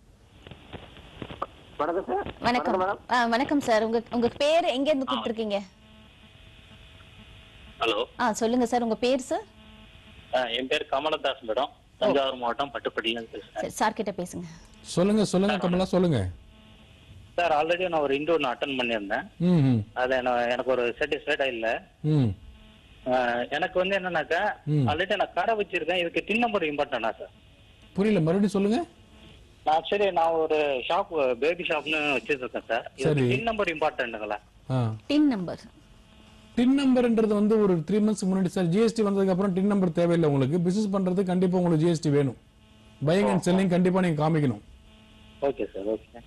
S1: வணக்கம். வணக்கம் சார், உங்க பேர் எங்க இருந்து கூப்பிட்டுருக்கீங்க?
S9: ஹலோ.
S1: சொல்லுங்க சார், உங்க பேர் சார்?
S9: என் பேர் கமலதாஸ் மேடம், தஞ்சாவூர் மாவட்டம் பட்டுப்பட்டியில பேசுறேன்.
S1: சார் கிட்ட பேசுங்க.
S2: சொல்லுங்க கமலா, சொல்லுங்க
S9: சார். ஆல்ரெடி நான் ஒரு இன்டர்வியூ அட்டெண்ட் பண்ணியிருந்தேன். அது எனக்கு ஒரு சாட்டிஸ்ஃபைடா இல்ல. எனக்கு வந்து என்னன்னாக்கா, ஆல்ரெடி நான் கடை வச்சிருக்கேன், இதுக்கு டின் நம்பர் இம்பார்ட்டன்டா சார்?
S2: புரியல, மறுபடியும் சொல்லுங்க.
S9: ஆக்சுவலி நான் ஒரு ஷாப், பேபி ஷாப்னு வச்சிருக்கேன் சார். இதுக்கு டின் நம்பர் இம்பார்ட்டன்ட்டுங்களா?
S1: டின் நம்பர்
S2: டின்ன்றது வந்து ஒரு 3 months முன்னாடி சார் ஜிஎஸ்டி வந்ததுக்கு அப்புறம் டின் நம்பர் தேவையில்லை. உங்களுக்கு பிசினஸ் பண்றது கண்டிப்பா உங்களுக்கு ஜிஎஸ்டி வேணும். பையிங் அண்ட் செல்லிங் கண்டிப்பா நீங்க காமிக்கணும்.
S9: Okay sir, okay.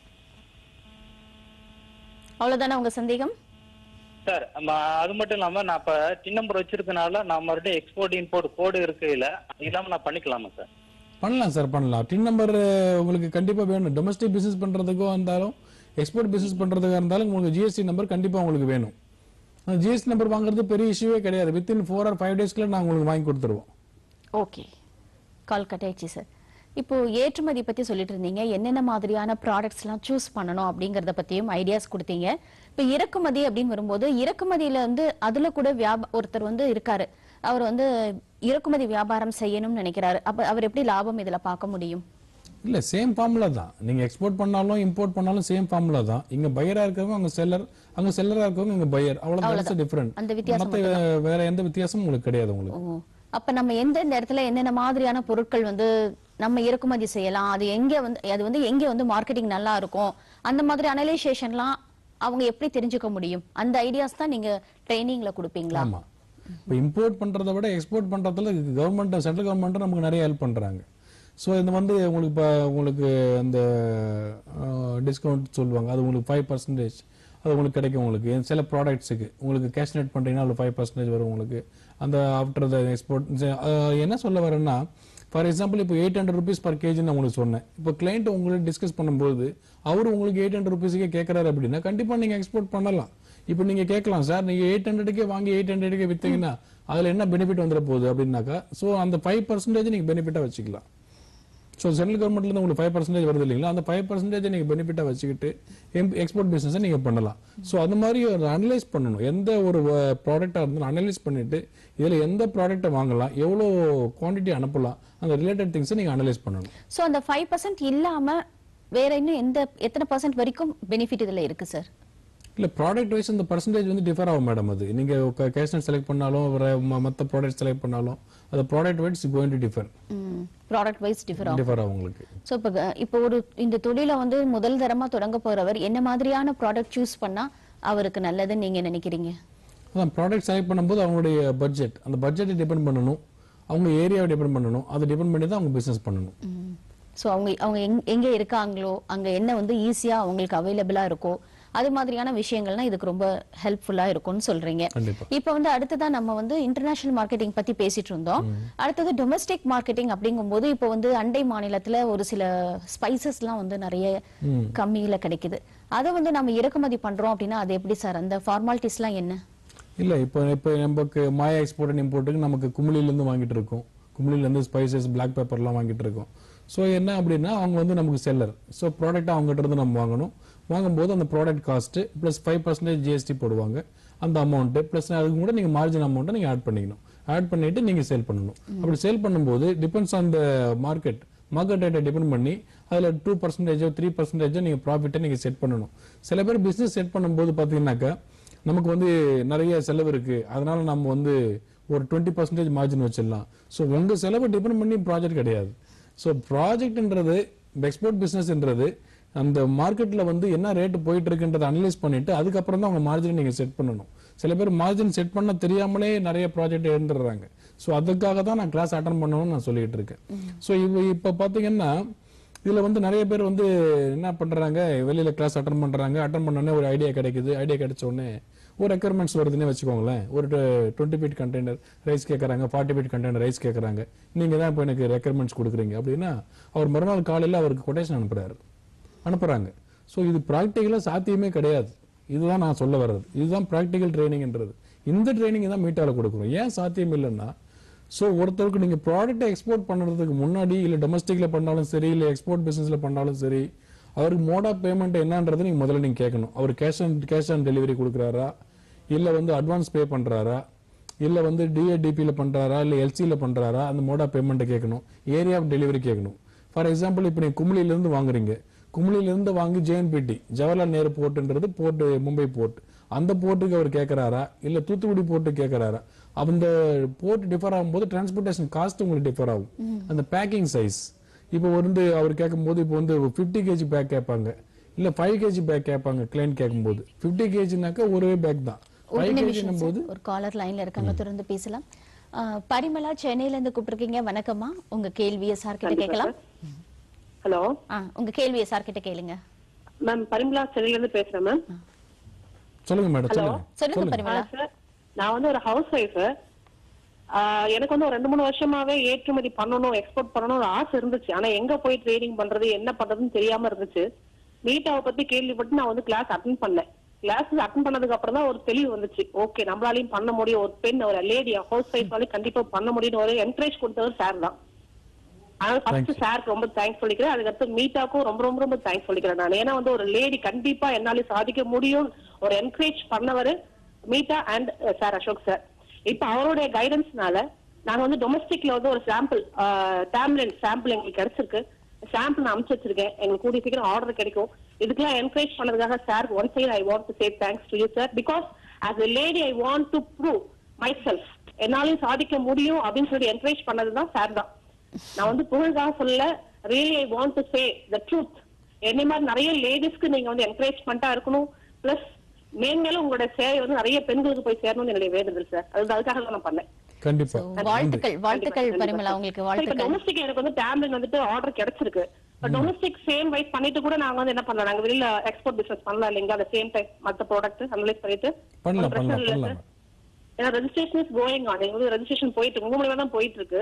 S1: அவ்வளவுதானே உங்க சந்தேகம்?
S9: சார் அது மட்டும் இல்லாம நான் இப்ப டின் நம்பர் வச்சிருக்கனால நான் மறுபடியும் எக்ஸ்போர்ட் இம்போர்ட் கோடு இருக்கு, இல்ல இல்லாம நான் பண்ணிக்கலாமா சார்?
S2: பண்ணலாம் சார், பண்ணலாம். டின் நம்பர் உங்களுக்கு கண்டிப்பா வேணும். டொமஸ்டிக் பிசினஸ் பண்றதுக்கோ இருந்தாலும் எக்ஸ்போர்ட் பிசினஸ் பண்றதுக்கா இருந்தாலும் உங்களுக்கு ஜிஎஸ்டி நம்பர் கண்டிப்பா உங்களுக்கு வேணும். ஜிஎஸ்டி நம்பர் வாங்குறது பெரிய இஷ்யூவே கிடையாது. வித்தின் 4 or 5 daysக்குள்ள நாங்கள் உங்களுக்கு வாங்கி கொடுத்துருவோம்.
S1: ஓகே, கால் கட் ஆயிடுச்சு சார். இப்போ ஏற்றுமதி பத்தி சொல்லிட்டு இருந்தீங்க, என்னென்ன மாதிரியான ப்ராடக்ட்ஸ் எல்லாம் சூஸ் பண்ணணும் அப்படிங்கறத பத்தியும் ஐடியாஸ் கொடுத்தீங்க. இப்போ இறக்குமதி அப்படின்னு வரும்போது இறக்குமதியில வந்து அதுல கூட ஒருத்தர் வந்து இருக்காரு, அவர் வந்து இறக்குமதி வியாபாரம் செய்யணும்னு நினைக்கிறாரு. அப்ப அவர் எப்படி லாபம் இதுல பார்க்க முடியும்?
S2: இல்ல, சேம் ஃபார்முலா தான். நீங்க எக்ஸ்போர்ட் பண்ணாலும் இம்போர்ட் பண்ணாலும் சேம் ஃபார்முலா தான். இங்க பையரா இருக்கவங்க அங்க செல்லர், அங்க செல்லரா இருக்கவங்க இங்க பையர், அவ்வளவுதான் டிஃபரண்ட்.
S1: அந்த வித்தியாசம்
S2: வேற எந்த வித்தியாசமும் உங்களுக்கு கிடையாது உங்களுக்கு.
S1: அப்ப நம்ம எந்த இடத்துல என்னென்ன மாதிரியான பொருட்கள் வந்து நம்ம இறக்குமதி செய்யலாம், அது எங்க வந்து மார்க்கெட்டிங் நல்லா இருக்கும், அந்த மாதிரி அனலைசேஷன்லாம் அவங்க எப்படி தெரிஞ்சுக்க முடியும்? அந்த ஐடியாஸ் தான் நீங்க ட்ரைனிங்ல கொடுப்பீங்களா?
S2: ஆமா. இப்போ இம்போர்ட் பண்றதை விட எக்ஸ்போர்ட் பண்றதுல கவர்மெண்ட், சென்ட்ரல் கவர்மெண்ட் நமக்கு நிறைய ஹெல்ப் பண்றாங்க. ஸோ இந்த வந்து உங்களுக்கு அந்த டிஸ்கவுண்ட் சொல்லுவாங்க, அது உங்களுக்கு 5%, அது உங்களுக்கு கிடைக்கும். உங்களுக்கு சில ப்ராடக்ட்ஸுக்கு உங்களுக்கு கேஷ் நெட் பண்ணுறீங்கன்னா அதில் 5% வரும் உங்களுக்கு. அந்த ஆஃப்டர் த எக்ஸ்போர்ட் என்ன சொல்ல வரேன்னா, ஃபார் எக்ஸாம்பிள் இப்போ 800 rupees per kg நான் உங்களுக்கு சொன்னேன். இப்போ கிளைண்ட் உங்களுக்கு டிஸ்கஸ் பண்ணும்போது அவர் உங்களுக்கு 800 rupees கேட்கறாரு அப்படின்னா கண்டிப்பாக நீங்கள் எக்ஸ்போர்ட் பண்ணலாம். இப்போ நீங்கள் கேட்கலாம், சார் நீங்கள் 800 வாங்கி 800 விற்றீங்கன்னா அதில் என்ன பெனிஃபிட் வந்துட போகுது அப்படின்னாக்கா, ஸோ அந்த 5% நீங்கள் பெனிஃபிட்டாக வச்சுக்கலாம். ஸோ சென்ட்ரல் கவர்மெண்ட்லேருந்து உங்களுக்கு 5% வருது இல்லைங்களா, அந்த 5% நீங்கள் பெனிஃபிட்டாக வச்சுக்கிட்டு எக்ஸ்போர்ட் பிஸ்னஸை நீங்கள் பண்ணலாம். ஸோ அந்த மாதிரி ஒரு அனலைஸ் பண்ணணும். எந்த ஒரு ப்ராடக்டாக இருந்தாலும் அனலைஸ் பண்ணிட்டு இதில் எந்த ப்ராடக்ட்டை வாங்கலாம், எவ்வளோ குவான்டிட்டி அனுப்பலாம், அந்த ரிலேட்டட் திங்ஸை நீங்கள் அனலைஸ் பண்ணணும்.
S1: ஸோ அந்த 5% இல்லாமல் வேற இன்னும் எத்தனை % வரைக்கும் பெனிஃபிட் இதில் இருக்கு சார்?
S2: இல்லை, ப்ராடக்ட் வைஸ் அந்த பர்சன்டேஜ் வந்து டிஃபர் ஆகும் மேடம். அது நீங்கள் கேஷ்நெட் செலக்ட் பண்ணாலும் மற்ற ப்ராடக்ட் செலக்ட் பண்ணாலும் அது product wise going to differ.
S1: Product wise differ ஆகும்
S2: உங்களுக்கு.
S1: ஸோ இப்போ ஒரு இந்த தொழிலை வந்து முதல் தரமா தொடங்க போறவர் என்ன மாதிரியான ப்ராடக்ட் சூஸ் பண்ணா அவருக்கு நல்லதுன்னு நீங்க நினைக்கிறீங்க?
S2: அதான் ப்ராடக்ட் செலக்ட் பண்ணும்போது அவங்களுடைய பட்ஜெட், அந்த பட்ஜெட்டை டிபெண்ட் பண்ணணும், அவங்க ஏரியாவை டிபெண்ட் பண்ணணும், அதை டிபெண்ட் பண்ணி தான் அவங்க பிசினஸ் பண்ணணும்.
S1: ஸோ அவங்க எங்க இருக்காங்களோ அங்க என்ன வந்து ஈஸியா அவங்களுக்கு அவைலபிளா இருக்கோ அது மாதிரியான விஷயங்கள்னா இதுக்கு ரொம்ப ஹெல்ப்ஃபுல்லா இருக்கும்னு சொல்றீங்க. இப்போ வந்து அடுத்ததான் நம்ம வந்து இன்டர்நேஷனல் மார்க்கெட்டிங் பத்தி பேசிட்டு இருந்தோம். அடுத்தது டொமஸ்டிக் மார்க்கெட்டிங் அப்படிங்கும்போது இப்போ வந்து அண்டை மாநிலத்துல ஒரு சில ஸ்பைசஸ் எல்லாம் வந்து நிறைய கம்மியில கிடைக்குது. அதை வந்து நம்ம இறக்குமதி பண்றோம் அப்படின்னா அது எப்படி சார்? அந்த ஃபார்மாலிட்டிஸ் எல்லாம் என்ன?
S2: இல்ல, இப்போ நமக்கு மாயா எக்ஸ்போர்ட் அண்ட் இம்போர்ட்டுக்கு நமக்கு குமிழிலிருந்து வாங்கிட்டு இருக்கோம். குமிழிலிருந்து ஸ்பைசஸ், பிளாக் பெப்பர்லாம் வாங்கிட்டு இருக்கோம். ஸோ என்ன அப்படின்னா அவங்க வந்து நமக்கு செல்லர். ஸோ ப்ராடக்ட் அவங்ககிட்ட இருந்து நம்ம வாங்கும்போது அந்த ப்ராடக்ட் காஸ்ட் பிளஸ் 5% ஜிஎஸ்டி போடுவாங்க. அந்த அமௌண்ட் பிளஸ் அதுக்கு கூட நீங்க மார்ஜின் அமௌண்ட்டை நீங்க ஆட் பண்ணிக்கணும். ஆட் பண்ணிட்டு நீங்க சேல் பண்ணணும். அப்படி சேல் பண்ணும்போது டிபெண்ட்ஸ் ஆன் த மார்க்கெட் ரேட்டை டிபெண்ட் பண்ணி அதில் 2% 3% நீங்க ப்ராஃபிட்டை நீங்க செட் பண்ணணும். சில பேர் பிசினஸ் செட் பண்ணும்போது பாத்தீங்கன்னாக்கா நமக்கு வந்து நிறைய செலவு இருக்கு, அதனால நம்ம வந்து ஒரு 20% மார்ஜின் வச்சிடலாம். ஸோ உங்க செலவை டிபெண்ட் பண்ணி ப்ராஜெக்ட் கிடையாது. ஸோ ப்ராஜெக்ட்ன்றது எக்ஸ்போர்ட் பிசினஸ்ன்றது அந்த மார்க்கெட்ல வந்து என்ன ரேட் போயிட்டு இருக்குன்றதை அனலைஸ் பண்ணிட்டு அதுக்கப்புறம் தான் உங்க மார்ஜின் நீங்க செட் பண்ணணும். சில பேர் மார்ஜின் செட் பண்ண தெரியாமலே நிறைய ப்ராஜெக்ட் எழுந்துடுறாங்க. ஸோ அதுக்காக தான் நான் கிளாஸ் அட்டன் பண்ணணும்னு நான் சொல்லிட்டு இருக்கேன். ஸோ இப்போ பாத்தீங்கன்னா இதுல வந்து நிறைய பேர் வந்து என்ன பண்றாங்க, வெளியில கிளாஸ் அட்டன் பண்றாங்க. அட்டன் பண்ணோடனே ஒரு ஐடியா கிடைக்குது. ஐடியா கிடைச்ச உடனே ஒரு ரெக்யர்மெண்ட்ஸ் வருதுன்னே வச்சுக்கோங்களேன். ஒரு 20 feet கண்டெய்னர் ரைஸ் கேட்கறாங்க, 40 feet கண்டெய்னர் ரைஸ் கேட்கறாங்க. நீங்க தான் இப்போ எனக்கு ரெக்யர்மெண்ட்ஸ் கொடுக்குறீங்க அப்படின்னா அவர் மறுநாள் காலையில் அவருக்கு கொட்டேஷன் அனுப்புறாங்க. ஸோ இது ப்ராக்டிக்கலா சாத்தியமே கிடையாது. இதுதான் நான் சொல்ல வர்றது. இதுதான் ப்ராக்டிக்கல் ட்ரைனிங்ன்றது. இந்த ட்ரைனிங் தான் மீட்டால கொடுக்குறோம். ஏன் சாத்தியம் இல்லைன்னா, ஸோ ஒருத்தருக்கு நீங்க ப்ராடக்ட்டை எக்ஸ்போர்ட் பண்ணுறதுக்கு முன்னாடி இல்லை டொமஸ்டிக்ல பண்ணாலும் சரி இல்லை எக்ஸ்போர்ட் பிசினஸ்ல பண்ணாலும் சரி அவருக்கு மோட் ஆஃப் பேமெண்ட் என்னன்றது நீங்க முதல்ல நீங்க கேட்கணும். அவர் கேஷ் ஆன் டெலிவரி கொடுக்குறாரா, இல்ல வந்து அட்வான்ஸ் பே பண்றாரா, இல்ல வந்து டிஏடிபியில் பண்றாரா, இல்ல எல்சியில் பண்றாரா, அந்த மோட் ஆஃப் பேமெண்ட்டை கேட்கணும். ஏரியா ஆஃப் டெலிவரி கேட்கணும். ஃபார் எக்ஸாம்பிள் இப்போ நீங்க குமிழிலிருந்து வாங்குறீங்க, குமிழிலிருந்து வாங்கி ஜேஎன்பிடி ஜவஹர்லால் நேரு போர்ட்ன்றது போர்ட், மும்பை போர்ட், அந்த போர்ட்டுக்கு அவர் கேட்கறாரா இல்ல தூத்துக்குடி போர்ட்டு கேட்கறாரா, அந்த போர்ட் டிஃபர் ஆகும்போது டிரான்ஸ்போர்டேஷன் காஸ்ட் உங்களுக்கு டிஃபர் ஆகும். அந்த பேக்கிங் சைஸ் இப்போ வந்து அவர் கேட்கும்போது இப்போ வந்து 50 kg பேக் கேட்பாங்க, இல்ல 5 kg பேக் கேட்பாங்க. கிளைண்ட் கேட்கும்போது 50 kgனாக்க ஒரே பேக் தான். 5 kg போது
S1: ஒரு காலர் லைன்ல இருக்காங்க, தொடர்ந்து பேசலாம். பரிமளா சென்னையில இருந்து கூப்பிட்டுருக்கீங்க. வணக்கம்மா, உங்க கேள்வியை சார் கிட்ட கேட்கலாம்.
S11: ஹலோ,
S1: உங்க கேள்வியை சார் கிட்ட கேளுங்க.
S11: மேம் பரிமளா சென்னையில இருந்து பேசுறேன் மேம்.
S2: சொல்லுங்க மேடம்.
S1: சொல்லுங்க பரிமளா.
S11: நான் வந்து ஒரு ஹவுஸ் ஒய்ஃப். எனக்கு வந்து ஒரு 2-3 வருஷமாவே ஏற்றுமதி பண்ணணும், எக்ஸ்போர்ட் பண்ணணும் ஆசை இருந்துச்சு. ஆனா எங்க போய் ட்ரேடிங் பண்றது, என்ன பண்றதுன்னு தெரியாம இருந்துச்சு. மீட்டாவை பத்தி கேள்விப்பட்டு நான் வந்து கிளாஸ் அட்டன் பண்ணேன். கிளாஸ் அட்டன் பண்ணதுக்கு அப்புறம் தான் ஒரு தெளிவு வந்துச்சு. ஓகே, நம்மளாலையும் பண்ண முடியும், ஒரு பெண், ஒரு லேடி, ஹவுஸ் ஒய்ஃபாலையும் கண்டிப்பா பண்ண முடியும். ஒரு என்கரேஜ் கொடுத்தவர் சார் தான். அதனால ஃபர்ஸ்ட் சாருக்கு ரொம்ப தேங்க்ஸ் சொல்லிக்கிறேன். அதுக்கடுத்து மீட்டாக்கும் ரொம்ப ரொம்ப ரொம்ப தேங்க்ஸ் சொல்லிக்கிறேன் நான். ஏன்னா வந்து ஒரு லேடி கண்டிப்பா என்னால சாதிக்க முடியும் ஒரு என்கரேஜ் பண்ணவர் Meeta and sir Ashok sir. இப்ப அவருடைய கைடன்ஸ்னால நாங்க வந்து டொமஸ்டிக்ல வந்து ஒரு சாம்பிள் டேம்லின் சாம்பிள் எங்களுக்கு கிடைச்சிருக்கு. சாம்பிள் நான் அனுப்பிச்சு வச்சிருக்கேன். எங்களுக்கு கூடிய சீக்கிரம் ஆர்டர் கிடைக்கும். இதுக்கெல்லாம் என்கரேஜ் பண்ணதுக்காக sir once again I want to say thanks to you sir. Because as a lady I want to prove myself. என்னாலையும் சாதிக்க முடியும் அப்படின்னு சொல்லி என்கரேஜ் பண்ணதுதான் சார் தான். நான் வந்து புகழ்காக சொல்ல, really I want to say the truth. என்னை மாதிரி நிறைய லேடிஸ்க்கு நீங்க வந்து என்கரேஜ் பண்ணிட்டா இருக்கணும். பிளஸ் மேன்மேலும் உங்களுடைய சேவை வந்து நிறைய பெண்களுக்கு போய் சேரணும்னு என்னுடைய வேண்டுதல் சார். அதுக்காக தான் நான் பண்ணேன்.
S2: கண்டிப்பா
S1: வாழ்த்துக்கள் பரிமளா, உங்களுக்கு வாழ்த்துக்கள்.
S11: டொமஸ்டிக் எனக்கு வந்து டேம்லின் வந்துட்டு ஆர்டர் கிடைச்சிருக்கு. டொமஸ்டிக் சேம் வைஸ் பண்ணிட்டு கூட நாங்க வந்து என்ன பண்ணலாம், நாங்க வெளியில எக்ஸ்போர்ட் பிசினஸ் பண்ணலாம் இல்லைங்களா? அந்த சேம் டைம் மத்த ப்ராடக்ட் அனலைஸ் பண்ணிட்டு
S2: பண்ணலாம்.
S11: ஏன்னா ரெஜிஸ்ட்ரேஷன் இஸ் கோயிங் ஆன். எங்களுக்கு ரெஜிஸ்ட்ரேஷன் போயிட்டு இருக்கு, 3 மணி தான் போயிட்டு இருக்கு.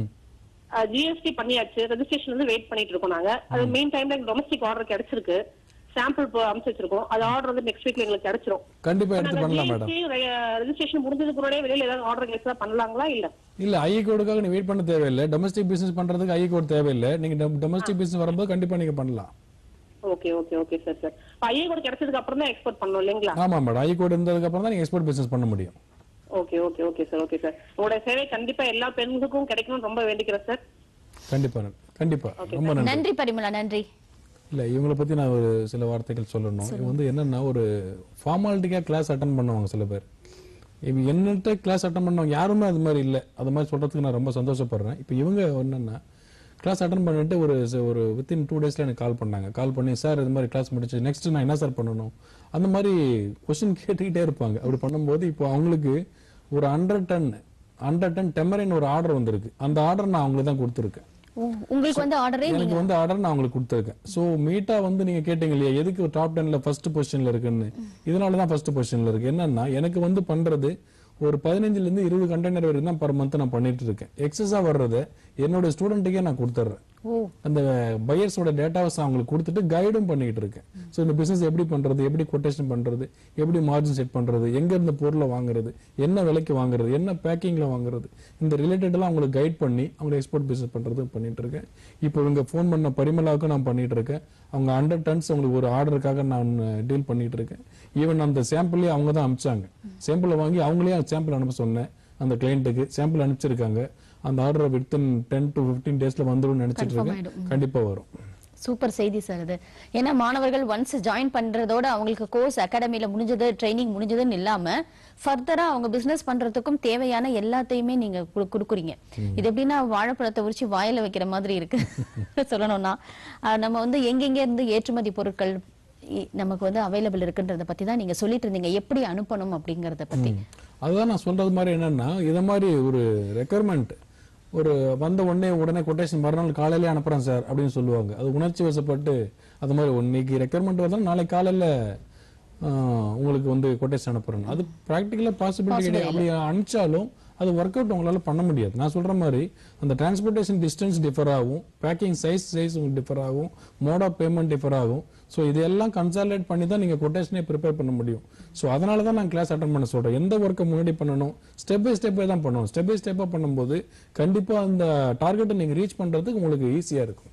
S11: ஜிஎஸ்டி பண்ணியாச்சு, ரெஜிஸ்ட்ரேஷன் வந்து வெயிட் பண்ணிட்டு இருக்கோம் நாங்க. அது மெயின் டைம்ல டொமஸ்டிக் ஆர்டர் கிடைச்சிருக்கு, சாம்பிள் அனுப்பிச்சு வச்சிருக்கோம். அது ஆர்டர் வந்து நெக்ஸ்ட் வீக்ல எங்களுக்கு கிடைச்சிரும்.
S2: கண்டிப்பா எடுத்து பண்ணலாம் மேடம்.
S11: ரெஜிஸ்ட்ரேஷன் முடிஞ்சதுக்கு முன்னாடியே வெளியில ஏதாவது ஆர்டர் கேட்சா பண்ணலாங்களா? இல்ல
S2: ஐ கோடுக்காக நீ வெயிட் பண்ண தேவையில்லை. டொமஸ்டிக் பிசினஸ் பண்றதுக்கு ஐ கோட் தேவையில்லை. நீங்க டொமஸ்டிக் பிசினஸ் வரும்போது கண்டிப்பா நீங்க பண்ணலாம்.
S11: Okay okay okay sir. Sir I code கிடைச்சதுக்கு அப்புறம் தான் எக்ஸ்போர்ட் பண்ணணும் இல்லைங்களா?
S2: ஆமா மேடம், ஐ கோட் இருந்ததுக்கு அப்புறம் தான் நீங்க எக்ஸ்போர்ட் பிசினஸ் பண்ண முடியும்.
S11: Okay okay okay sir. Okay sir, உங்களோட சேவை கண்டிப்பா எல்லா பெண்களுக்கும் கிடைக்கணும்னு ரொம்ப வேண்டிக்கிறேன் சார்.
S2: கண்டிப்பா கண்டிப்பா. ரொம்ப
S1: நன்றி பரிமளா, நன்றி.
S2: இல்ல இவங்களை பத்தி நான் ஒரு சில வார்த்தைகள் சொல்லணும். இது வந்து என்னன்னா ஒரு ஃபார்மாலிட்டிக்கா கிளாஸ் அட்டன் பண்ணுவாங்க சில பேர். இப்போ என்னட்ட கிளாஸ் அட்டன் பண்ணவங்க யாருமே அது மாதிரி இல்லை. அது மாதிரி சொல்றதுக்கு நான் ரொம்ப சந்தோஷப்படுறேன். இப்போ இவங்க என்னன்னா கிளாஸ் அட்டன் பண்ணிட்டு ஒரு வித்தின் 2 daysல எனக்கு கால் பண்ணாங்க. கால் பண்ணி சார் இது மாதிரி கிளாஸ் முடிச்சு நெக்ஸ்ட் நான் என்ன சார் பண்ணணும் அந்த மாதிரி கொஸ்டின் கேட்டுக்கிட்டே இருப்பாங்க. அப்படி பண்ணும்போது இப்போ அவங்களுக்கு ஒரு 100 டன் டெமரின் ஒரு ஆர்டர் வந்திருக்கு. அந்த ஆர்டர் நான் அவங்களுக்கு தான் கொடுத்துருக்கேன்.
S1: உங்களுக்கு வந்து ஆர்டரே
S2: எனக்கு வந்து ஆர்டர் நான் உங்களுக்கு கொடுத்துருக்கேன். சோ மீட்டா வந்து நீங்க கேட்டீங்க இல்லையா எதுக்கு டாப் 10ல ஃபர்ஸ்ட் பொசிஷன்ல இருக்குன்னு. இதனாலதான் ஃபர்ஸ்ட் பொசிஷன்ல இருக்கு. என்னன்னா எனக்கு வந்து பண்றது ஒரு 15 ல இருந்து 20 கண்டெய்னர் வரைக்கும் தான் பர் மந்த் நான் பண்ணிட்டு இருக்கேன். எக்ஸஸா வர்றதை என்னோட ஸ்டூடெண்ட்டுக்கே நான் கொடுத்துட்றேன். அந்த பையர்ஸோட டேட்டாவை அவங்களுக்கு கொடுத்துட்டு கைடும் பண்ணிட்டு இருக்கேன். ஸோ இந்த பிசினஸ் எப்படி பண்றது, எப்படி கொட்டேஷன் பண்றது, எப்படி மார்ஜின் செட் பண்றது, எங்க இருந்த பொருளை வாங்குறது, என்ன விலைக்கு வாங்குறது, என்ன பேக்கிங்ல வாங்குறது, இந்த ரிலேட்டடெல்லாம் அவங்களுக்கு கைட் பண்ணி அவங்க எக்ஸ்போர்ட் பிசினஸ் பண்றது பண்ணிட்டு இருக்கேன். இப்போ இவங்க ஃபோன் பண்ண பரிமளாவுக்கும் நான் பண்ணிட்டு இருக்கேன். அவங்க 100 tons அவங்களுக்கு ஒரு ஆர்டருக்காக நான் டீல் பண்ணிட்டு இருக்கேன். ஈவன் அந்த சாம்பிளே அவங்க தான் அனுப்பிச்சாங்க. சாம்பிளை வாங்கி அவங்களே சாம்பிள் அனுப்ப சொன்னேன். அந்த கிளைண்ட்டுக்கு சாம்பிள் அனுப்பிச்சிருக்காங்க. அந்த ஆர்டர் வித்தின் 10 to 15 daysல வந்துடும் நினைச்சிட்டு இருக்கேன். கண்டிப்பா வரும்.
S1: சூப்பர் செய்தி சார் இது. ஏன்னா மாணவர்கள் ஒன்ஸ் ஜாயின் பண்றதோட அவங்களுக்கு கோர்ஸ் அகாடமில முடிஞ்சது, ட்ரைனிங் முடிஞ்சதுன்னு இல்லாம ஃபர்தரா அவங்க பிசினஸ் பண்றதுக்கும் தேவையான எல்லாத்தையுமே நீங்க கொடுக்குறீங்க. இது எப்படின்னா வாழைப்பழத்தை உரிச்சு வாயில வைக்கிற மாதிரி இருக்கு சொல்லணும்னா. நம்ம வந்து எங்கெங்க இருந்து ஏற்றுமதி பொருட்கள் நமக்கு வந்து அவைலபிள் இருக்குன்றத பத்தி தான் நீங்க சொல்லிட்டு இருந்தீங்க, எப்படி அனுப்பணும் அப்படிங்கறத பத்தி.
S2: அதுதான் நான் சொல்றது மாதிரி என்னன்னா இத மாதிரி ஒரு ரெக்யர்மெண்ட் ஒரு வந்த உடனே கொட்டேஷன் மறுநாள் காலையிலே அனுப்புறேன் சார் அப்படின்னு சொல்லுவாங்க. அது உணர்ச்சி வசப்பட்டு அது மாதிரி இன்னைக்கு ரெக்யர்மெண்ட் வந்தாலும் நாளைக்கு காலையில உங்களுக்கு வந்து கொட்டேஷன் அனுப்புறேன். அது பிராக்டிகலா பாசிபிலிட்டி கிடையாது. அப்படி அனுப்பிச்சாலும் அது ஒர்க் அவுட் உங்களால பண்ண முடியாது. நான் சொல்ற மாதிரி அந்த டிரான்ஸ்போர்டேஷன் டிஸ்டன்ஸ் டிஃபர் ஆகும், பேக்கிங் சைஸ் டிஃபர் ஆகும், மோட் ஆஃப் பேமெண்ட் டிஃபர் ஆகும். ஸோ இதெல்லாம் கன்சாலிடேட் பண்ணி தான் நீங்க கொட்டேஷனே ப்ரிப்பேர் பண்ண முடியும். ஸோ அதனால தான் நான் கிளாஸ் அட்டன் பண்ண சொல்றேன். எந்த ஒர்க்கை முன்னாடி பண்ணணும், ஸ்டெப் பை ஸ்டெப்பே தான் பண்ணணும். ஸ்டெப் பை ஸ்டெப்பா பண்ணும்போது கண்டிப்பா அந்த டார்கெட்டை நீங்க ரீச் பண்றதுக்கு உங்களுக்கு ஈஸியா இருக்கும்.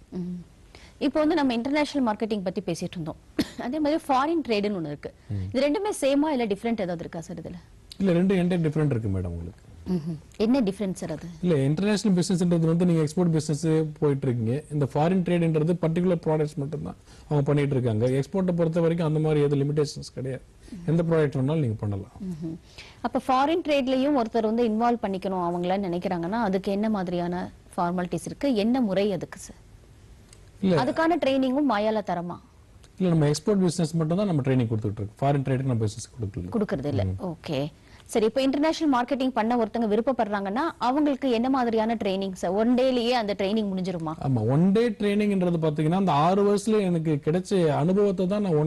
S1: இப்போ வந்து நம்ம இன்டர்நேஷனல் மார்க்கெட்டிங் பத்தி பேசிட்டு இருந்தோம். அதே மாதிரி ஃபாரின் ட்ரேடுன்னு ஒன்று இருக்கு. இது ரெண்டுமே சேமா இல்ல டிஃபரெண்ட் ஏதாவது இருக்கா சார் இதுல?
S2: இல்ல ரெண்டு என்டையர் டிஃபரெண்ட் இருக்கு மேடம். உங்களுக்கு
S1: என்ன டிஃபரன்ஸ் சார் அது?
S2: இல்ல இன்டர்நேஷனல் பிசினஸ்ன்றது வந்து நீங்க எக்ஸ்போர்ட் பிசினஸ் போயிட்டு இருக்கீங்க. இந்த ஃபாரின் ட்ரேட்ன்றது பர்టిక్యులர் ப்ராடக்ட்ஸ் மட்டும் தான் அவங்க பண்ணிட்டு இருக்காங்க. எக்ஸ்போர்ட்டை பொறுத்த வரைக்கும் அந்த மாதிரி எது லிமிடேஷன்ஸ் கிடையாது. எந்த ப்ராடக்ட் வேணாலும் நீங்க பண்ணலாம்.
S1: அப்ப ஃபாரின் ட்ரேட்லயும் ஒருத்தர் வந்து இன்வால்வ் பண்ணிக்கணும் அவங்கள நினைக்கிறாங்கன்னா அதுக்கு என்ன மாதிரியான ஃபார்மாலிட்டிஸ் இருக்கு, என்ன முறை அதுக்கு சார்? இல்ல அதுக்கான ட்ரைனிங்கும் மாயால தரமா?
S2: இல்ல நம்ம எக்ஸ்போர்ட் பிசினஸ் மட்டும் தான் நம்ம ட்ரைனிங் கொடுத்துட்டு இருக்கோம். ஃபாரின் ட்ரேடுக்கு நம்ம பிசினஸ் கொடுக்கறது இல்ல. ஓகே சரி. இப்போ இன்டர்நேஷனல் மார்க்கெட்டிங் பண்ண ஒருத்தங்க விருப்பப்படுறாங்கன்னா அவங்களுக்கு என்ன மாதிரியான ட்ரைனிங் சார்? ஒன் டேலயே அந்த ட்ரைனிங் முடிஞ்சிருமா? ஆமா, ஒன் டே ட்ரைனிங்ன்றது பாத்தீங்கன்னா அந்த 6 வருஷத்துல எனக்கு கிடைச்ச அனுபவத்தை தான் நான்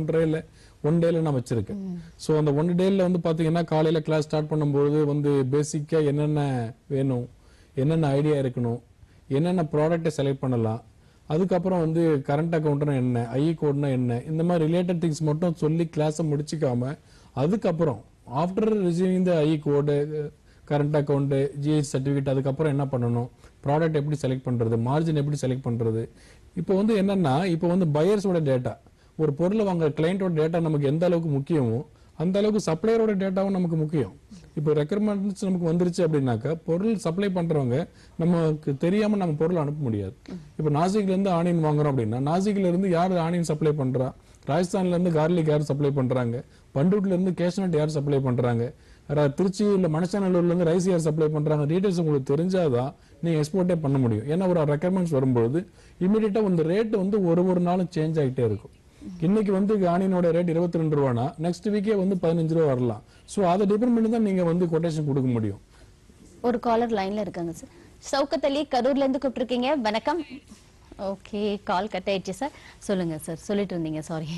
S2: ஒன் டேல நான் வச்சிருக்கேன். சோ அந்த ஒன் டேல வந்து பாத்தீங்கன்னா காலையில கிளாஸ் ஸ்டார்ட் பண்ணும்போது வந்து பேசிக்கா என்னென்ன வேணும், என்னென்ன ஐடியா இருக்கணும், என்னென்ன ப்ராடக்ட்டை செலக்ட் பண்ணலாம், அதுக்கப்புறம் வந்து கரண்ட் அக்கௌண்ட்னா என்ன, ஐ கோட்னா என்ன, இந்த மாதிரி ரிலேட்டட் திங்ஸ் மட்டும் சொல்லி கிளாஸை முடிச்சுக்காம அதுக்கப்புறம் after receiving the I code, current account, GST certificate, அதுக்கப்புறம் என்ன பண்ணணும், ப்ராடக்ட் எப்படி செலக்ட் பண்றது, மார்ஜின் எப்படி செலக்ட் பண்றது. இப்போ வந்து என்னன்னா இப்போ வந்து பையர்ஸோட டேட்டா, ஒரு பொருளை வாங்க கிளைண்டோட டேட்டா நமக்கு எந்த அளவுக்கு முக்கியமோ அந்த அளவுக்கு சப்ளையரோட டேட்டாவும் நமக்கு முக்கியம். இப்போ ரெக்யர்மெண்ட்ஸ் நமக்கு வந்துருச்சு அப்படின்னாக்கா பொருள் சப்ளை பண்றவங்க நமக்கு தெரியாம நம்ம பொருள் அனுப்ப முடியாது. இப்போ நாசிக்ல இருந்து ஆனியன் வாங்குறோம் அப்படின்னா நாசிக்ல இருந்து யார் ஆனியன் சப்ளை பண்றா, ராஜஸ்தான்ல இருந்து கார்லிக் யார் சப்ளை பண்றாங்க, பண்டூட்ல இருந்து கேஷ்நட் யார் சப்ளை பண்றாங்க, திருச்சி இல்ல மணச்சநல்லூர்ல இருந்து ரைஸ் யார் சப்ளை பண்றாங்க, டீடைல்ஸ் உங்களுக்கு தெரிஞ்சாதான் நீங்க எக்ஸ்போர்ட்டே பண்ண முடியும். ஏன்னா ஒரு ரெக்யர்மெண்ட்ஸ் வரும்போது இமீடியட்டா இந்த ரேட் வந்து ஒரு நாளும் சேஞ்ச் ஆகிட்டே இருக்கும். இன்னைக்கு வந்து ஆனியனோட ரேட் 22 ரூபானா நெக்ஸ்ட் வீக்கே வந்து 15 ரூபா வரலாம். சோ அதை டிபெண்ட் பண்ணி தான் நீங்க வந்து கொட்டேஷன் கொடுக்க முடியும்.
S1: ஒரு காலர் லைன்ல இருக்காங்க சார். சௌகத் அலி கரூர்ல இருந்து கூப்பிட்டிருக்கீங்க. வணக்கம். ஓகே, கால் கட் ஆயிடுச்சு சார். சொல்லுங்க சார், சொல்லிட்டு இருந்தீங்க. சாரி.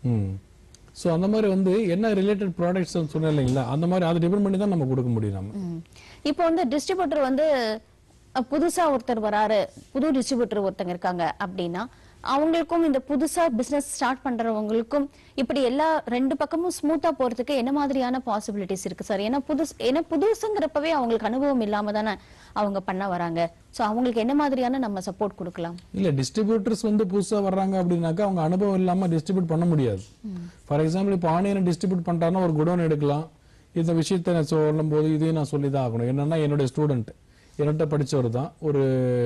S2: ஸோ அந்த மாதிரி வந்து என்ன ரிலேட்டட் ப்ராடக்ட்ஸ் சொன்னேன் இல்லைங்களா, அந்த மாதிரி அதை டிபெண்ட் பண்ணி தான் நம்ம கொடுக்க முடியும். நம்ம
S1: இப்போ வந்து டிஸ்ட்ரிபியூட்டர் வந்து புதுசா ஒருத்தர் வராரு, புது டிஸ்ட்ரிபியூட்டர் ஒருத்தங்க இருக்காங்க அப்படின்னா அவங்களுக்கும் இந்த புதுசா பிசினஸ் ஸ்டார்ட் பண்றவங்களுக்கும் இப்படி எல்லா ரெண்டு பக்கமும் ஸ்மூத்தா போறதுக்கு என்ன மாதிரியான பாசிபிலிட்டிஸ் இருக்கு சார்? ஏன்னா புதுசுங்கிறப்பவே அவங்களுக்கு அனுபவம் இல்லாம தானே அவங்க பண்ண வராங்க. சோ அவங்களுக்கு என்ன மாதிரியான நம்ம சப்போர்ட் கொடுக்கலாம்?
S2: இல்ல, டிஸ்ட்ரிபியூட்டர்ஸ் வந்து புதுசா வர்றாங்க அப்படின்னாக்கா அவங்க அனுபவம் இல்லாம டிஸ்ட்ரிபியூட் பண்ண முடியாது. ஃபார் எக்ஸாம்பிள் இப்போ ஆனியனை டிஸ்ட்ரிபியூட் பண்றாருன்னா ஒரு குடோன் எடுக்கலாம். இந்த விஷயத்தை நான் சொல்லும் போது இதையும் நான் சொல்லி தான் ஆகணும். என்னன்னா என்னுடைய ஸ்டூடெண்ட் என்கிட்ட படிச்சவர் தான், ஒரு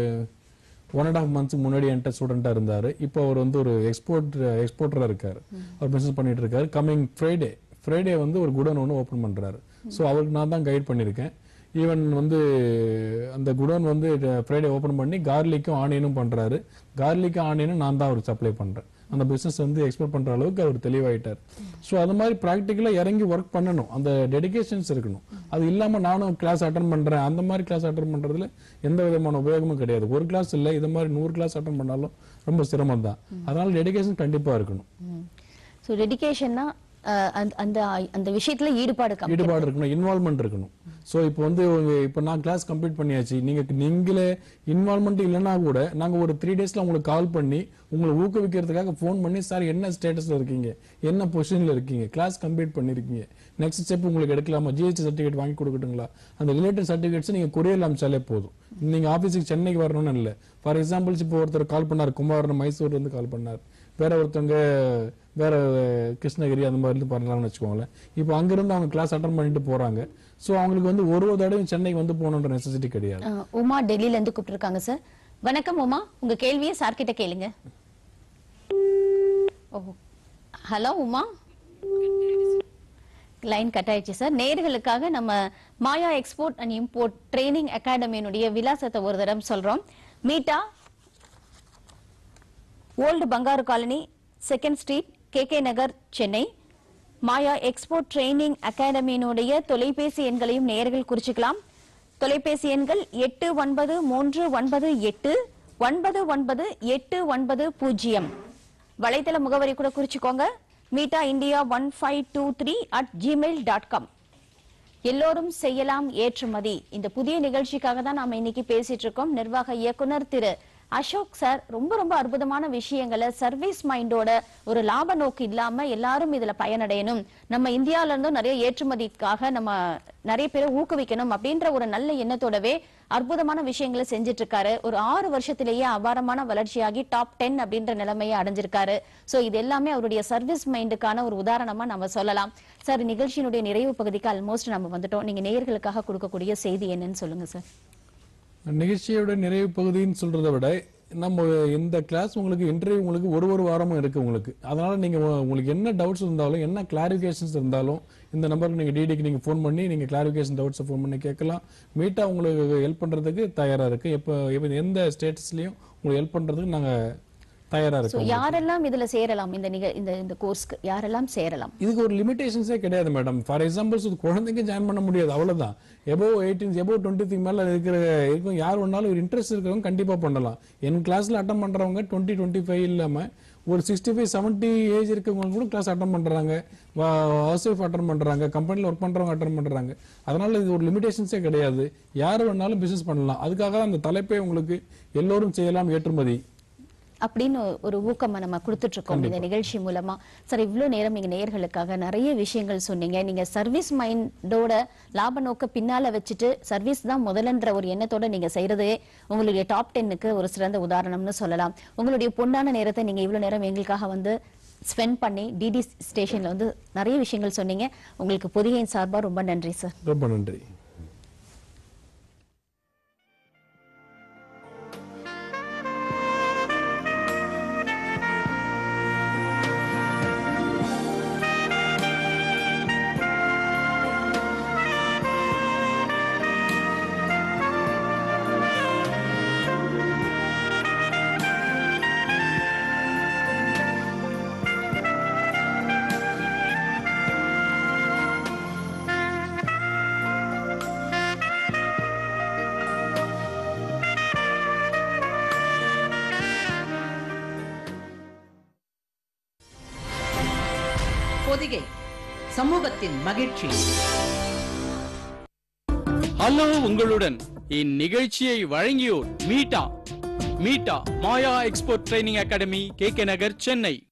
S2: 1.5 months முன்னாடி என்கிட்ட ஸ்டூடெண்டா இருந்தாரு. இப்போ அவர் வந்து ஒரு எக்ஸ்போர்ட்டரா இருக்காரு. அவர் பிசினஸ் பண்ணிட்டு இருக்காரு. கமிங் ஃப்ரைடே வந்து ஒரு குடோன் ஒன்று ஓபன் பண்றாரு. ஸோ அவருக்கு நான் தான் கைட் பண்ணியிருக்கேன். ஈவன் வந்து அந்த குடோன் வந்து ஃப்ரைடே ஓபன் பண்ணி கார்லிக்கும் ஆனியனும் பண்றாரு. கார்லிக்கும் ஆனியனும் நான் தான் அவருக்கு சப்ளை பண்றேன். அந்த பிசினஸ் வந்து எக்ஸ்போர்ட் பண்ற அளவுக்கு அவர் தெளிவாயிட்டார். ஸோ அது மாதிரி ப்ராக்டிக்கலா இறங்கி ஒர்க் பண்ணணும், அந்த டெடிகேஷன்ஸ் இருக்கணும். அது இல்லாம நானும் கிளாஸ் அட்டன் பண்றேன், அந்த மாதிரி கிளாஸ் அட்டன் பண்றதுல எந்த விதமான உபயோகமும் கிடையாது. ஒரு கிளாஸ் இல்லை, இது மாதிரி 100 கிளாஸ் அட்டன் பண்ணாலும் ரொம்ப சிரமம் தான். அதனால டெடிகேஷன் கண்டிப்பா இருக்கணும்.
S1: ஸோ டெடிகேஷன்னா அந்த விஷயத்துல ஈடுபாடு
S2: இருக்கணும், இன்வால்மெண்ட் இருக்கணும். சோ இப்போ வந்து இப்போ நான் கிளாஸ் கம்ப்ளீட் பண்ணியாச்சு, நீங்களே இன்வால்மெண்ட் இல்லைன்னா கூட நாங்க ஒரு 3 daysல உங்களுக்கு கால் பண்ணி உங்களை ஊக்குவிக்கிறதுக்காக ஃபோன் பண்ணி, சார் என்ன ஸ்டேட்டஸ்ல இருக்கீங்க, என்ன பொசிஷன்ல இருக்கீங்க, கிளாஸ் கம்ப்ளீட் பண்ணிருக்கீங்க, நெக்ஸ்ட் ஸ்டெப் உங்களுக்கு எடுக்கலாமா, ஜிஎஸ்டி சர்டிஃபிகேட் வாங்கி கொடுக்கட்டுங்களா, அந்த ரிலேட்டட் சர்டிஃபிகேட்ஸ் நீங்க கொரியர்ல அனுப்பிச்சாலே போதும். நீங்க ஆபீஸுக்கு சென்னைக்கு வரணும்னு இல்லை. ஃபார் எக்ஸாம்பிள்ஸ் இப்போ ஒருத்தர் கால் பண்ணார், குமார் மைசூர்ல இருந்து கால் பண்ணார், வேற ஒருத்தவங்க வேற கிருஷ்ணகிரி அந்த மாதிரி இருந்து பண்ணலாம்னு வச்சுக்கோங்களேன். இப்போ அங்கிருந்து அவங்க கிளாஸ் அட்டன் பண்ணிட்டு போறாங்க. சோ அவங்களுக்கு வந்து ஒரு தடவை சென்னைக்கு வந்து போகணுன்ற நெசசிட்டி கிடையாது.
S1: உமா டெல்லியில இருந்து கூப்பிட்டுருக்காங்க சார். வணக்கம் உமா, உங்க கேள்வியை சார் கிட்ட கேளுங்க. ஹலோ உமா, லைன் கட் ஆயிடுச்சு சார். நேயர்களுக்காக நம்ம Maya export and import training அகாடமியினுடைய விலாசத்தை ஒரு தடவை சொல்றோம். Meeta, old Bangaru colony, 2nd Street, KK Nagar, Chennai. Maya export training அகாடமியினுடைய தொலைபேசி எண்களையும் நேயர்கள் குறிச்சுக்கலாம். தொலைபேசி எண்கள் 8938999890. வலைத்தள முகவரி கூட குறிச்சுக்கோங்க, மீட்டா இந்தியா 1523@gmail.com. எல்லோரும் செய்யலாம் ஏற்றுமதி, இந்த புதிய நிகழ்ச்சிக்காக தான் நாம இன்னைக்கு பேசிட்டு இருக்கோம். நிர்வாக இயக்குனர் திரு அசோக் சார் ரொம்ப ரொம்ப அற்புதமான விஷயங்களை சர்வீஸ் மைண்டோட ஒரு லாப நோக்கு இல்லாம எல்லாரும் இதுல பயனடையணும், நம்ம இந்தியால இருந்தும் நிறைய ஏற்றுமதிக்காக நம்ம நிறைய பேரை ஊக்குவிக்கணும் அப்படின்ற ஒரு நல்ல எண்ணத்தோடவே அற்புதமான விஷயங்களை செஞ்சிட்டு இருக்காரு. ஒரு 6 வருஷத்திலேயே அபாரமான வளர்ச்சியாகி டாப் 10 அப்படின்ற நிலைமையை அடைஞ்சிருக்காரு. சோ இது எல்லாமே அவருடைய சர்வீஸ் மைண்டுக்கான ஒரு உதாரணமா நம்ம சொல்லலாம். சார், நிகழ்ச்சியினுடைய நிறைவு பகுதிக்கு ஆல்மோஸ்ட் நம்ம வந்துட்டோம். நீங்க நேயர்களுக்காக கொடுக்கக்கூடிய செய்தி என்னன்னு சொல்லுங்க சார்.
S2: நிகழ்ச்சியோட நிறைவு பகுதின்னு சொல்றதை விட நம்ம இந்த கிளாஸ் உங்களுக்கு இன்டர்வியூ உங்களுக்கு ஒரு வாரமும் இருக்கு உங்களுக்கு. அதனால நீங்க உங்களுக்கு என்ன டவுட்ஸ் இருந்தாலும் என்ன கிளாரிஃபிகேஷன்ஸ் இருந்தாலும் இந்த நம்பருக்கு நீங்க டிடிக்கு நீங்க ஃபோன் பண்ணி நீங்க கிளாரிஃபிகேஷன் டவுட்ஸ் ஃபோன் பண்ணி கேட்கலாம். மீட்டா உங்களுக்கு ஹெல்ப் பண்றதுக்கு தயாரா இருக்கு. எப்ப எந்த ஸ்டேட்டஸ்லயும் உங்களுக்கு ஹெல்ப் பண்றதுக்கு நாங்க தயாரா இருக்கோம்.
S1: யாரெல்லாம் இதுல சேரலாம், இந்த கோர்ஸ்க்கு யாரெல்லாம் சேரலாம்?
S2: இதுக்கு ஒரு லிமிடேஷன்ஸே கிடையாது மேடம். ஃபார் எக்ஸாம்பிள்ஸ் குழந்தைங்க ஜாயின் பண்ண முடியாது, அவ்வளவுதான். எபோவ் 18 எபோவ் 20 மேல இருக்கும் யார் வேணாலும் ஒரு இன்ட்ரெஸ்ட் இருக்கிறவங்க கண்டிப்பா பண்ணலாம். என் கிளாஸ்ல அட்டன் பண்றவங்க 20-25 இல்லாம ஒரு 65-70 ஏஜ் இருக்கவங்க கூட கிளாஸ் அட்டன் பண்றாங்க, ஹவுஸ் ஒய்ஃப் அட்டன் பண்றாங்க, கம்பெனில ஒர்க் பண்றவங்க அட்டன் பண்றாங்க. அதனால இது ஒரு லிமிடேஷன்ஸே கிடையாது, யார் வேணாலும் பிசினஸ் பண்ணலாம். அதுக்காக அந்த தலைப்பே உங்களுக்கு எல்லோரும் செய்யலாம் ஏற்றுமதி
S1: அப்படின்னு ஒரு ஊக்கம் நம்ம கொடுத்துட்டு இருக்கோம் இந்த நிகழ்ச்சி மூலமா. சார், இவ்வளவு நேரம் நீங்க நேயர்களுக்காக நிறைய விஷயங்கள் சொன்னீங்க. நீங்க சர்வீஸ் மைண்டோட லாப நோக்க பின்னால வச்சுட்டு சர்வீஸ் தான் முதலன்ற ஒரு எண்ணத்தோட நீங்க செய்யறதே உங்களுடைய டாப் 10க்கு ஒரு சிறந்த உதாரணம்னு சொல்லலாம். உங்களுடைய பொன்னான நேரத்தை நீங்க இவ்வளவு நேரம் எங்களுக்காக வந்து ஸ்பெண்ட் பண்ணி டிடி ஸ்டேஷன்ல வந்து நிறைய விஷயங்கள் சொன்னீங்க. உங்களுக்கு பொதிகையின் சார்பா ரொம்ப நன்றி சார்.
S2: ரொம்ப நன்றி.
S5: பொதிகை சமூகத்தின் மகிழ்ச்சி.
S12: ஹலோ உங்களுடன் இந்நிகழ்ச்சியை வழங்கியோர் Meeta Maya export training academy, KK Nagar, Chennai.